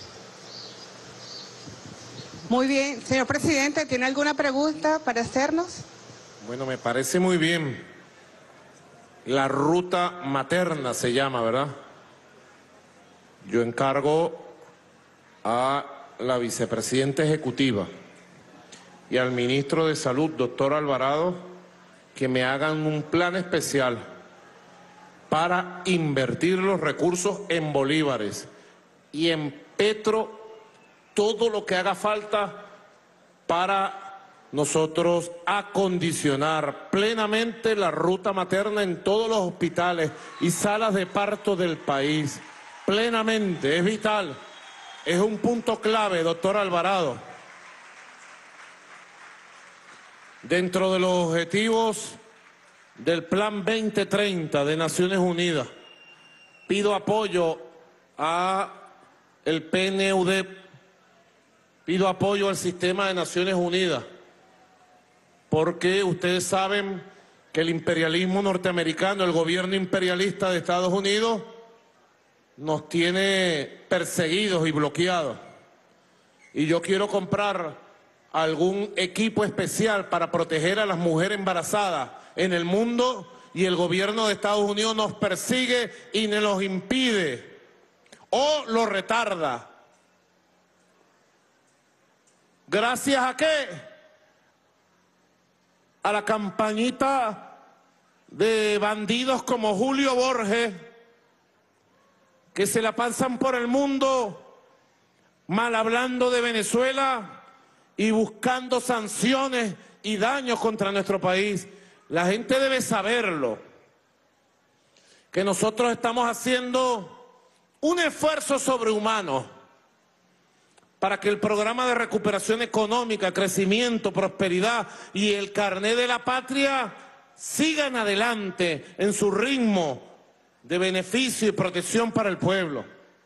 Muy bien, señor presidente, ¿tiene alguna pregunta para hacernos? Bueno, me parece muy bien. La ruta materna se llama, ¿verdad? Yo encargo a la vicepresidenta ejecutiva y al ministro de Salud, doctor Alvarado, que me hagan un plan especial para invertir los recursos en bolívares y en petro, todo lo que haga falta para nosotros acondicionar plenamente la ruta materna en todos los hospitales y salas de parto del país. Plenamente, es vital, es un punto clave, doctor Alvarado. Dentro de los objetivos del Plan veinte treinta de Naciones Unidas, pido apoyo a el P N U D, pido apoyo al sistema de Naciones Unidas, porque ustedes saben que el imperialismo norteamericano, el gobierno imperialista de Estados Unidos, nos tiene perseguidos y bloqueados. Y yo quiero comprar algún equipo especial para proteger a las mujeres embarazadas en el mundo, y el gobierno de Estados Unidos nos persigue y nos los impide o lo retarda. ¿Gracias a qué? A la campañita de bandidos como Julio Borges, que se la pasan por el mundo mal hablando de Venezuela y buscando sanciones y daños contra nuestro país. La gente debe saberlo, que nosotros estamos haciendo un esfuerzo sobrehumano para que el programa de recuperación económica, crecimiento, prosperidad y el carné de la patria sigan adelante en su ritmo de beneficio y protección para el pueblo.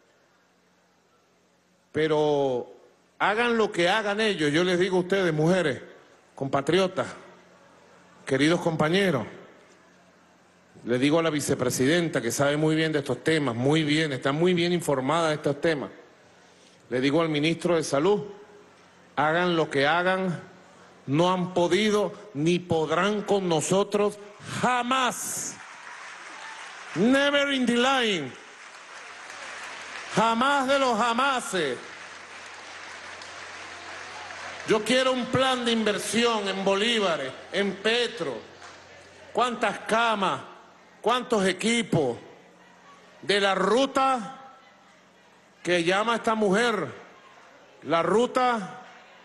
Pero hagan lo que hagan ellos, yo les digo a ustedes, mujeres, compatriotas, queridos compañeros, les digo a la vicepresidenta, que sabe muy bien de estos temas, muy bien, está muy bien informada de estos temas, le digo al ministro de Salud, hagan lo que hagan, no han podido ni podrán con nosotros jamás. Never in the line. Jamás de los jamases. Yo quiero un plan de inversión en bolívares, en petro. ¿Cuántas camas? ¿Cuántos equipos? De la ruta que llama esta mujer, la ruta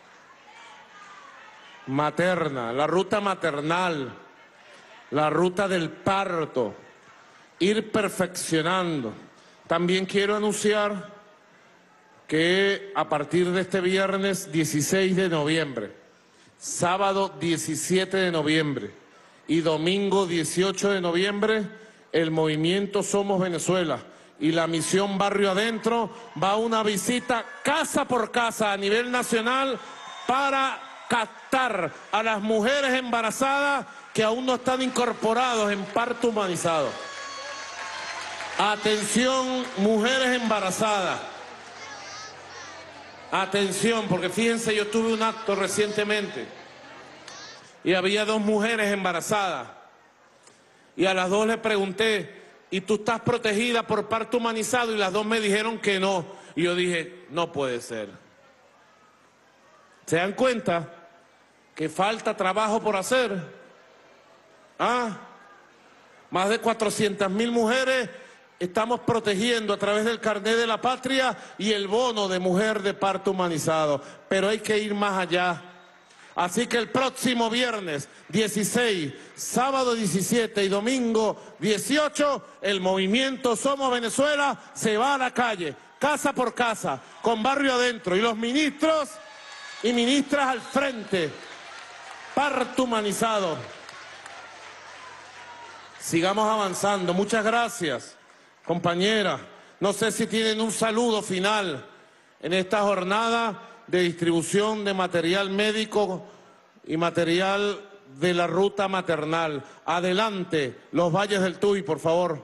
materna, la ruta maternal, la ruta del parto, ir perfeccionando. También quiero anunciar que a partir de este viernes dieciséis de noviembre, sábado diecisiete de noviembre y domingo dieciocho de noviembre, el movimiento Somos Venezuela y la misión Barrio Adentro va a una visita casa por casa a nivel nacional para captar a las mujeres embarazadas que aún no están incorporados en parto humanizado. Atención, mujeres embarazadas. Atención, porque fíjense, yo tuve un acto recientemente y había dos mujeres embarazadas y a las dos les pregunté, ¿y tú estás protegida por parto humanizado? Y las dos me dijeron que no. Y yo dije, no puede ser. ¿Se dan cuenta que falta trabajo por hacer? ¿Ah? Más de cuatrocientas mil mujeres estamos protegiendo a través del carnet de la patria y el bono de mujer de parto humanizado. Pero hay que ir más allá. Así que el próximo viernes dieciséis, sábado diecisiete y domingo dieciocho, el movimiento Somos Venezuela se va a la calle, casa por casa, con Barrio Adentro, y los ministros y ministras al frente. Parto humanizado. Sigamos avanzando. Muchas gracias, compañera. No sé si tienen un saludo final en esta jornada de distribución de material médico y material de la ruta maternal. Adelante, los Valles del Tuy, por favor.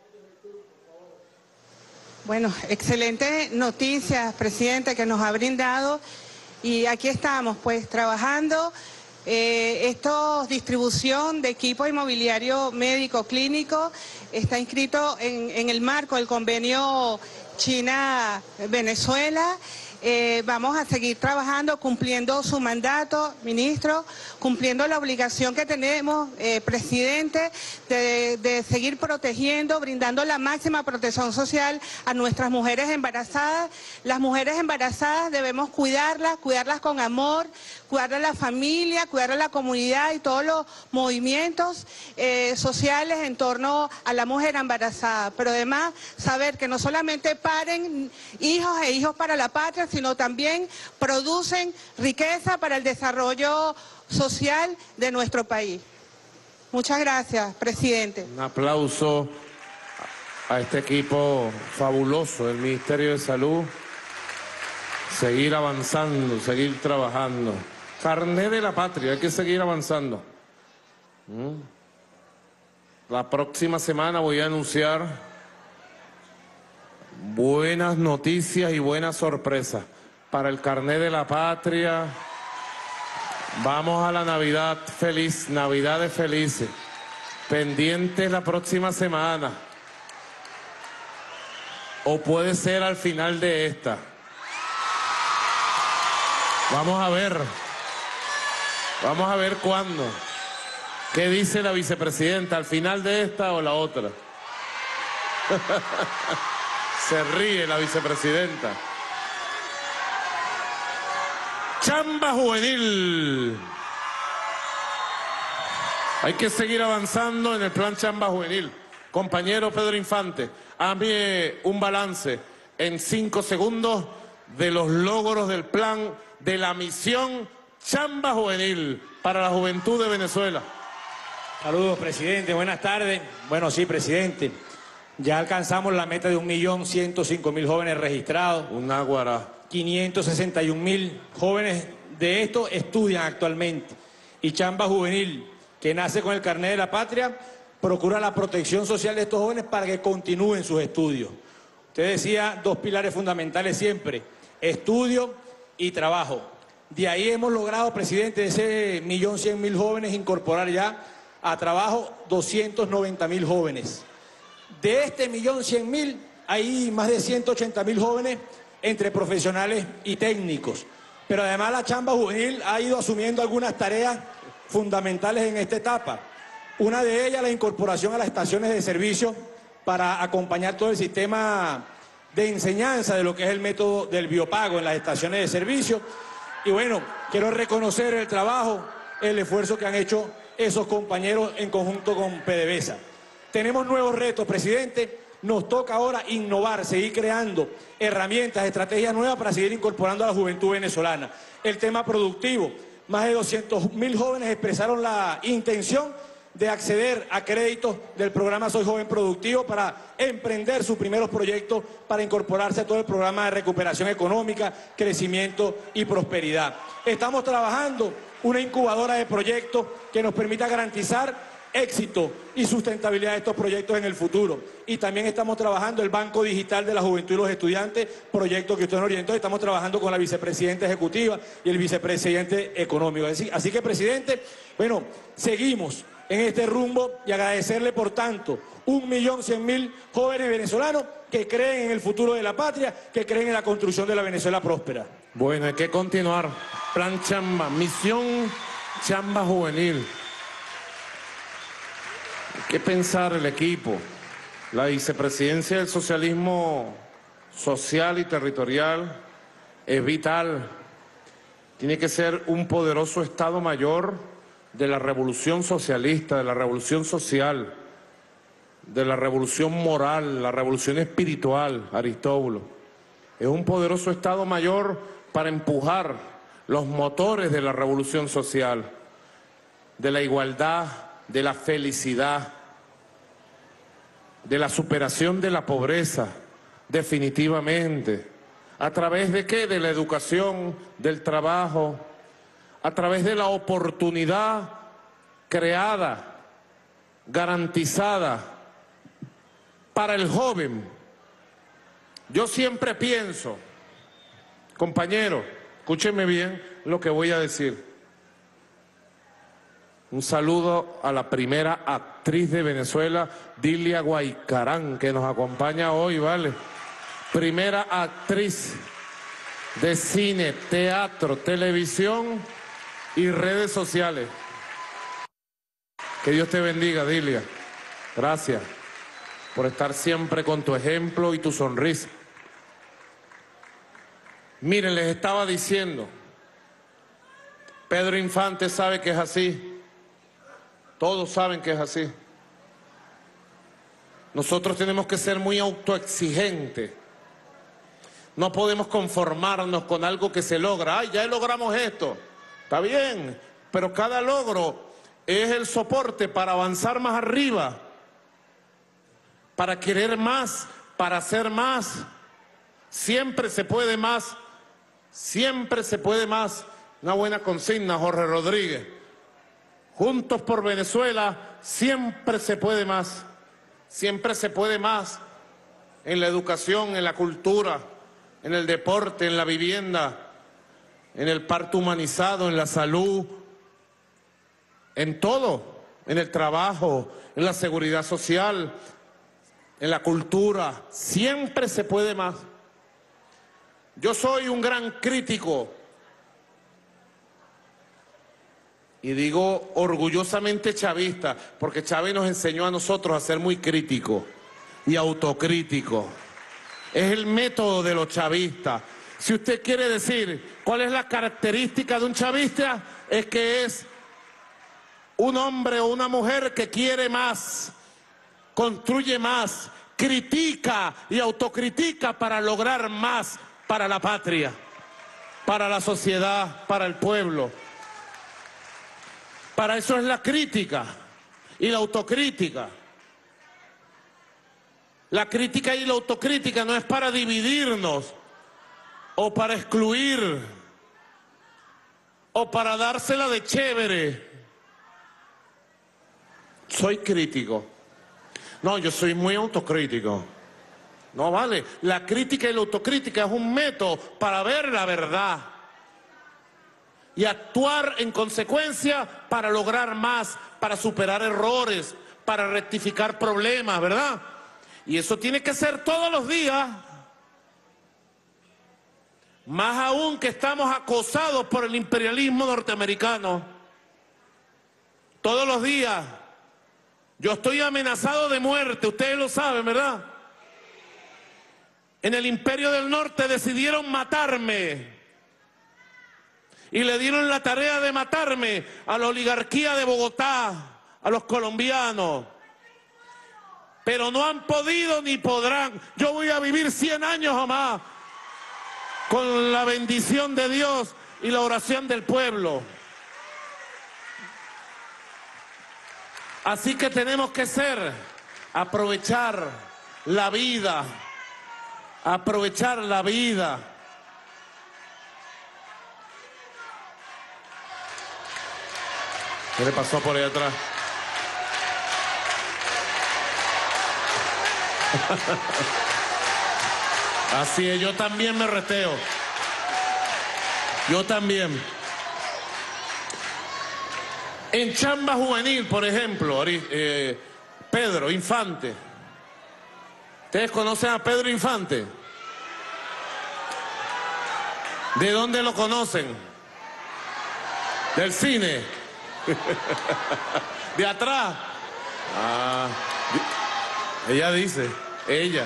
Bueno, excelente noticia, presidente, que nos ha brindado. Y aquí estamos, pues, trabajando. Eh, esto, distribución de equipo inmobiliario médico clínico, está inscrito en, en el marco del convenio China-Venezuela. Eh, vamos a seguir trabajando, cumpliendo su mandato, ministro, cumpliendo la obligación que tenemos, eh, presidente, de, de seguir protegiendo, brindando la máxima protección social a nuestras mujeres embarazadas. Las mujeres embarazadas debemos cuidarlas, cuidarlas con amor, cuidar a la familia, cuidar a la comunidad y todos los movimientos eh, sociales en torno a la mujer embarazada. Pero además, saber que no solamente paren hijos e hijos para la patria, sino también producen riqueza para el desarrollo social de nuestro país. Muchas gracias, presidente. Un aplauso a este equipo fabuloso del Ministerio de Salud. seguir avanzando, seguir trabajando. Carné de la patria, hay que seguir avanzando. ¿Mm? La próxima semana voy a anunciar buenas noticias y buenas sorpresas para el carné de la patria. Vamos a la Navidad feliz, Navidades felices. Pendientes la próxima semana. O puede ser al final de esta. Vamos a ver. Vamos a ver cuándo. ¿Qué dice la vicepresidenta? ¿Al final de esta o la otra? Se ríe la vicepresidenta. Chamba juvenil. Hay que seguir avanzando en el plan Chamba juvenil. Compañero Pedro Infante, hazme un balance en cinco segundos de los logros del plan de la misión Chamba juvenil para la juventud de Venezuela. Saludos, presidente. Buenas tardes. Bueno, sí, presidente. Ya alcanzamos la meta de un millón ciento cinco mil jóvenes registrados. Un águara. quinientos sesenta y un mil jóvenes de estos estudian actualmente. Y Chamba juvenil, que nace con el carnet de la patria, procura la protección social de estos jóvenes para que continúen sus estudios. Usted decía dos pilares fundamentales siempre, estudio y trabajo. De ahí hemos logrado, presidente, de ese millón cien mil jóvenes, incorporar ya a trabajo doscientos noventa mil jóvenes. De este millón cien mil, hay más de ciento ochenta mil jóvenes entre profesionales y técnicos. Pero además la Chamba juvenil ha ido asumiendo algunas tareas fundamentales en esta etapa. Una de ellas, la incorporación a las estaciones de servicio para acompañar todo el sistema de enseñanza de lo que es el método del biopago en las estaciones de servicio. Y bueno, quiero reconocer el trabajo, el esfuerzo que han hecho esos compañeros en conjunto con PDVSA. Tenemos nuevos retos, presidente. Nos toca ahora innovar, seguir creando herramientas, estrategias nuevas para seguir incorporando a la juventud venezolana. El tema productivo. Más de doscientos mil jóvenes expresaron la intención de acceder a créditos del programa Soy Joven Productivo para emprender sus primeros proyectos para incorporarse a todo el programa de recuperación económica, crecimiento y prosperidad. Estamos trabajando una incubadora de proyectos que nos permita garantizar éxito y sustentabilidad de estos proyectos en el futuro. Y también estamos trabajando el Banco Digital de la Juventud y los Estudiantes, proyecto que usted nos orientó. Estamos trabajando con la vicepresidenta ejecutiva y el vicepresidente económico. Así, así que, presidente, bueno, seguimos en este rumbo y agradecerle, por tanto, un millón cien mil jóvenes venezolanos que creen en el futuro de la patria, que creen en la construcción de la Venezuela próspera. Bueno, hay que continuar. Plan Chamba, misión Chamba juvenil. Hay que pensar el equipo. La vicepresidencia del socialismo social y territorial es vital. Tiene que ser un poderoso Estado Mayor de la revolución socialista, de la revolución social, de la revolución moral, la revolución espiritual, Aristóbulo. Es un poderoso Estado Mayor para empujar los motores de la revolución social, de la igualdad, de la felicidad, de la superación de la pobreza, definitivamente. ¿A través de qué? De la educación, del trabajo, a través de la oportunidad creada, garantizada para el joven. Yo siempre pienso, compañero, escúcheme bien lo que voy a decir. Un saludo a la primera actriz de Venezuela, Dilia Guaycarán, que nos acompaña hoy, ¿vale? Primera actriz de cine, teatro, televisión y redes sociales. Que Dios te bendiga, Dilia. Gracias por estar siempre con tu ejemplo y tu sonrisa. Miren, les estaba diciendo, Pedro Infante sabe que es así. Todos saben que es así. Nosotros tenemos que ser muy autoexigentes. No podemos conformarnos con algo que se logra. ¡Ay, ya logramos esto! Está bien, pero cada logro es el soporte para avanzar más arriba, para querer más, para hacer más. Siempre se puede más, Siempre se puede más. Una buena consigna, Jorge Rodríguez. Juntos por Venezuela, siempre se puede más. Siempre se puede más en la educación, en la cultura, en el deporte, en la vivienda, en el parto humanizado, en la salud, en todo, en el trabajo, en la seguridad social, en la cultura. Siempre se puede más. Yo soy un gran crítico y digo orgullosamente chavista, porque Chávez nos enseñó a nosotros a ser muy críticos y autocríticos. Es el método de los chavistas. Si usted quiere decir cuál es la característica de un chavista, es que es un hombre o una mujer que quiere más, construye más, critica y autocritica para lograr más para la patria, para la sociedad, para el pueblo. Para eso es la crítica y la autocrítica. La crítica y la autocrítica no es para dividirnos o para excluir o para dársela de chévere. Soy crítico. No, yo soy muy autocrítico. No vale. La crítica y la autocrítica es un método para ver la verdad y actuar en consecuencia para lograr más, para superar errores, para rectificar problemas, ¿verdad? Y eso tiene que ser todos los días. Más aún que estamos acosados por el imperialismo norteamericano. Todos los días. Yo estoy amenazado de muerte, ustedes lo saben, ¿verdad? En el Imperio del Norte decidieron matarme y le dieron la tarea de matarme a la oligarquía de Bogotá, a los colombianos. Pero no han podido ni podrán. Yo voy a vivir cien años o más con la bendición de Dios y la oración del pueblo. Así que tenemos que ser, aprovechar la vida, aprovechar la vida. ¿Qué le pasó por ahí atrás? Así es, yo también me reteo. Yo también. En Chamba Juvenil, por ejemplo, eh, Pedro Infante. ¿Ustedes conocen a Pedro Infante? ¿De dónde lo conocen? ¿Del cine? ¿De atrás? Ah, ella dice, ella.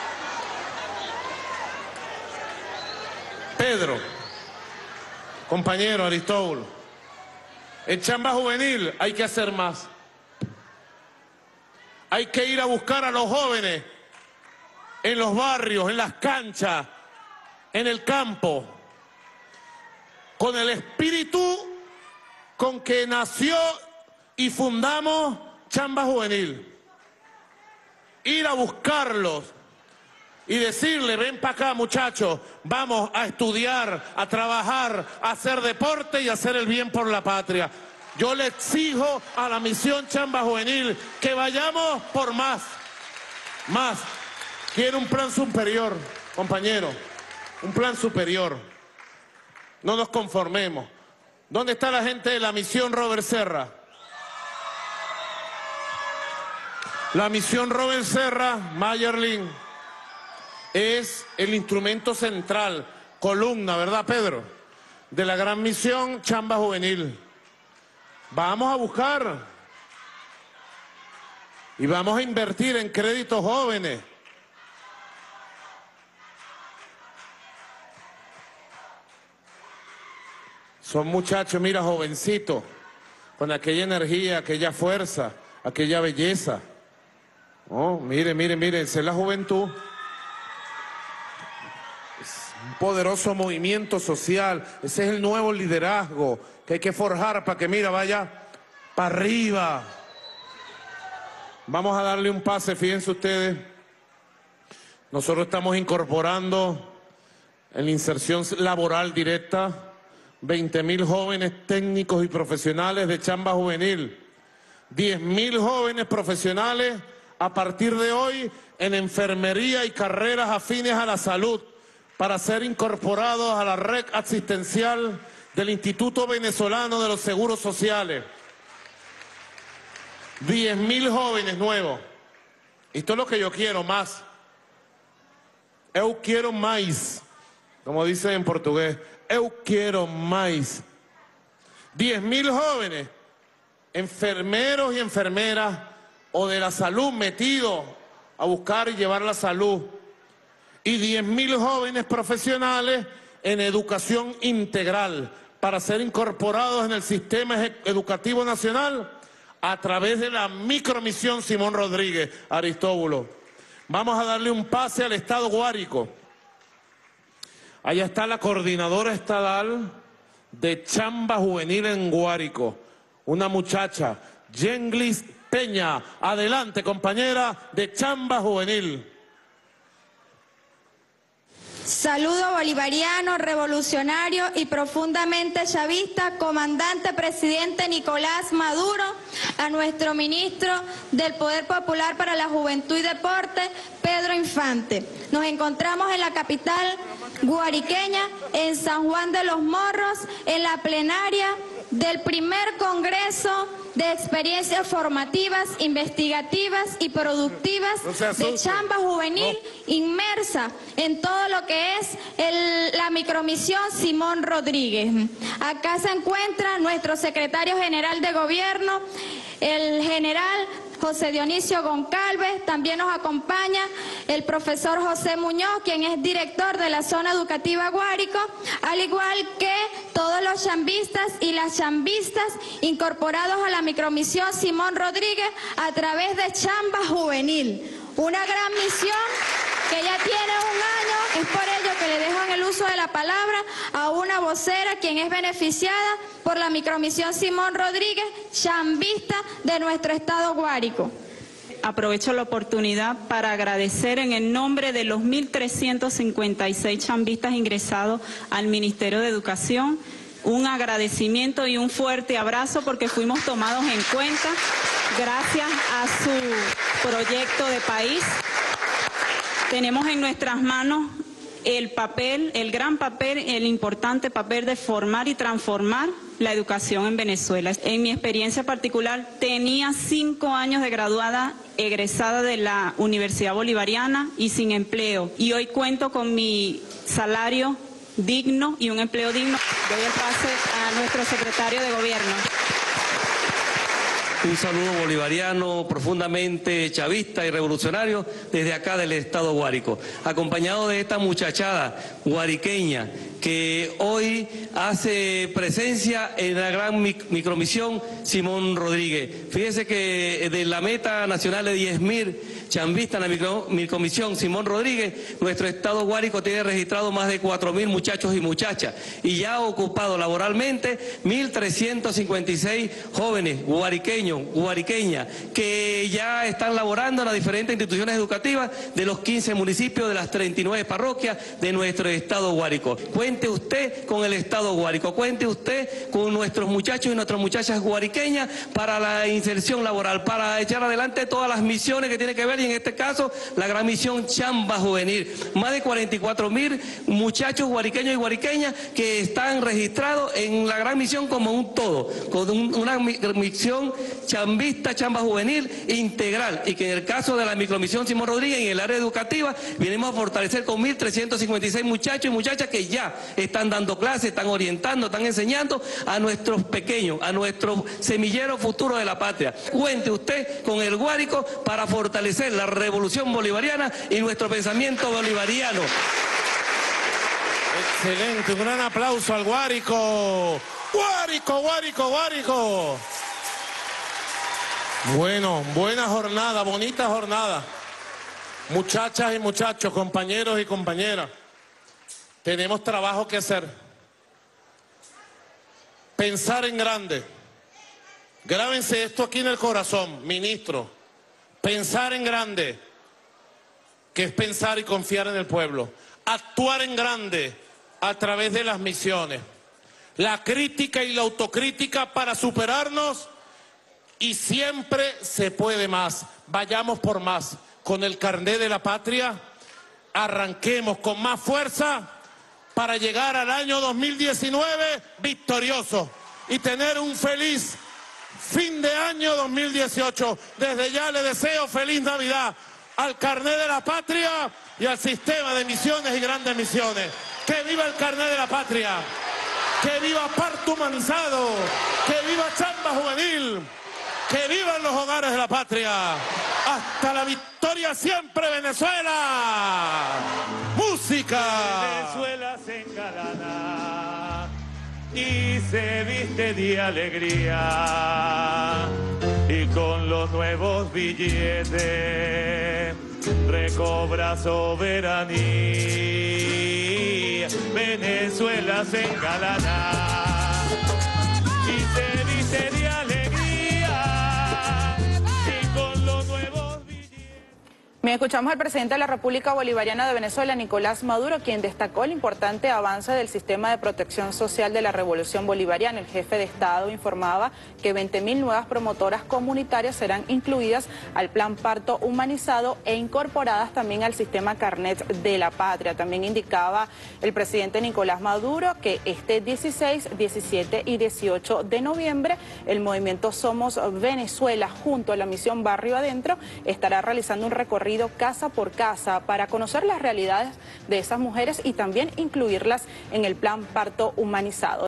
Pedro, compañero Aristóbulo. En Chamba Juvenil hay que hacer más. Hay que ir a buscar a los jóvenes en los barrios, en las canchas, en el campo, con el espíritu con que nació y fundamos Chamba Juvenil. Ir a buscarlos y decirle, ven para acá muchachos, vamos a estudiar, a trabajar, a hacer deporte y a hacer el bien por la patria. Yo le exijo a la misión Chamba Juvenil que vayamos por más, más. Quiero un plan superior, compañero, un plan superior. No nos conformemos. ¿Dónde está la gente de la misión Robert Serra? La misión Robert Serra, Mayerlin, es el instrumento central, columna, ¿verdad, Pedro? De la gran misión Chamba Juvenil. Vamos a buscar y vamos a invertir en créditos jóvenes. Son muchachos, mira, jovencitos, con aquella energía, aquella fuerza, aquella belleza. Oh, mire, mire, mire, esa es la juventud. Es un poderoso movimiento social. Ese es el nuevo liderazgo que hay que forjar para que, mira, vaya para arriba. Vamos a darle un pase, fíjense ustedes. Nosotros estamos incorporando en la inserción laboral directa, veinte mil jóvenes técnicos y profesionales de chamba juvenil, diez mil jóvenes profesionales a partir de hoy en enfermería y carreras afines a la salud para ser incorporados a la red asistencial del Instituto Venezolano de los Seguros Sociales. diez mil jóvenes nuevos. Esto es lo que yo quiero, más. Eu quiero mais, como dicen en portugués. Eu quiero mais. diez mil jóvenes, enfermeros y enfermeras o de la salud metidos a buscar y llevar la salud. Y diez mil jóvenes profesionales en educación integral para ser incorporados en el sistema educativo nacional a través de la micromisión Simón Rodríguez, Aristóbulo. Vamos a darle un pase al Estado Guárico. Allá está la coordinadora estadal de chamba juvenil en Guárico, una muchacha, Yenglis Peña. Adelante, compañera de chamba juvenil. Saludo bolivariano, revolucionario y profundamente chavista, comandante presidente Nicolás Maduro, a nuestro ministro del Poder Popular para la Juventud y Deporte, Pedro Infante. Nos encontramos en la capital guariqueña, en San Juan de los Morros, en la plenaria del primer Congreso de experiencias formativas, investigativas y productivas no de chamba juvenil no. inmersa en todo lo que es el, la micromisión Simón Rodríguez. Acá se encuentra nuestro secretario general de gobierno, el general José Dionisio Goncalves. También nos acompaña el profesor José Muñoz, quien es director de la zona educativa Guárico, al igual que todos los chambistas y las chambistas incorporados a la micromisión Simón Rodríguez a través de Chamba Juvenil. Una gran misión que ya tiene un año, es por ello que le dejo en el uso de la palabra a una vocera quien es beneficiada por la micromisión Simón Rodríguez, chambista de nuestro estado Guárico. Aprovecho la oportunidad para agradecer en el nombre de los mil trescientos cincuenta y seis chambistas ingresados al Ministerio de Educación, un agradecimiento y un fuerte abrazo porque fuimos tomados en cuenta gracias a su proyecto de país. Tenemos en nuestras manos el papel, el gran papel, el importante papel de formar y transformar la educación en Venezuela. En mi experiencia particular, tenía cinco años de graduada, egresada de la Universidad Bolivariana y sin empleo. Y hoy cuento con mi salario digno y un empleo digno. Doy el pase a nuestro secretario de Gobierno. Un saludo bolivariano, profundamente chavista y revolucionario desde acá del estado Guárico, acompañado de esta muchachada guariqueña que hoy hace presencia en la gran micromisión Simón Rodríguez. Fíjese que de la meta nacional de diez mil chambistas en la micro, micromisión Simón Rodríguez, nuestro estado Guárico tiene registrado más de cuatro mil muchachos y muchachas y ya ha ocupado laboralmente mil trescientos cincuenta y seis jóvenes guariqueños, guariqueñas, que ya están laborando en las diferentes instituciones educativas de los quince municipios de las treinta y nueve parroquias de nuestro estado Guárico. Cuente usted con el estado Guárico, cuente usted con nuestros muchachos y nuestras muchachas guariqueñas para la inserción laboral, para echar adelante todas las misiones que tiene que ver, y en este caso la gran misión Chamba Juvenil. Más de cuarenta y cuatro mil muchachos guariqueños y guariqueñas que están registrados en la gran misión como un todo, con un, una misión chambista, chamba juvenil integral, y que en el caso de la micromisión Simón Rodríguez en el área educativa venimos a fortalecer con mil trescientos cincuenta y seis muchachos y muchachas que ya están dando clases, están orientando, están enseñando a nuestros pequeños, a nuestros semilleros futuros de la patria. Cuente usted con el Guárico para fortalecer la revolución bolivariana y nuestro pensamiento bolivariano. Excelente, un gran aplauso al Guárico. Guárico, Guárico, Guárico. Bueno, buena jornada, bonita jornada. Muchachas y muchachos, compañeros y compañeras, tenemos trabajo que hacer. Pensar en grande. Grábense esto aquí en el corazón, ministro. Pensar en grande, que es pensar y confiar en el pueblo. actuar en grande a través de las misiones. La crítica y la autocrítica para superarnos, y siempre se puede más. Vayamos por más. Con el carné de la patria, arranquemos con más fuerza para llegar al año dos mil diecinueve victoriosos y tener un feliz fin de año dos mil dieciocho. Desde ya le deseo feliz Navidad al carné de la patria y al sistema de misiones y grandes misiones. ¡Que viva el carné de la patria! ¡Que viva Parto Humanizado! ¡Que viva Chamba Juvenil! ¡Que vivan los hogares de la patria! ¡Hasta la victoria siempre, Venezuela! ¡Música! Venezuela se engalana y se viste de alegría, y con los nuevos billetes recobra soberanía. Venezuela se engalana y se viste de alegría, y con los nuevos billetes. Bien, escuchamos al presidente de la República Bolivariana de Venezuela, Nicolás Maduro, quien destacó el importante avance del sistema de protección social de la Revolución Bolivariana. El jefe de Estado informaba que veinte mil nuevas promotoras comunitarias serán incluidas al plan Parto Humanizado e incorporadas también al sistema Carnet de la Patria. También indicaba el presidente Nicolás Maduro que este dieciséis, diecisiete y dieciocho de noviembre el movimiento Somos Venezuela, junto a la misión Barrio Adentro, estará realizando un recorrido casa por casa para conocer las realidades de esas mujeres y también incluirlas en el plan Parto Humanizado.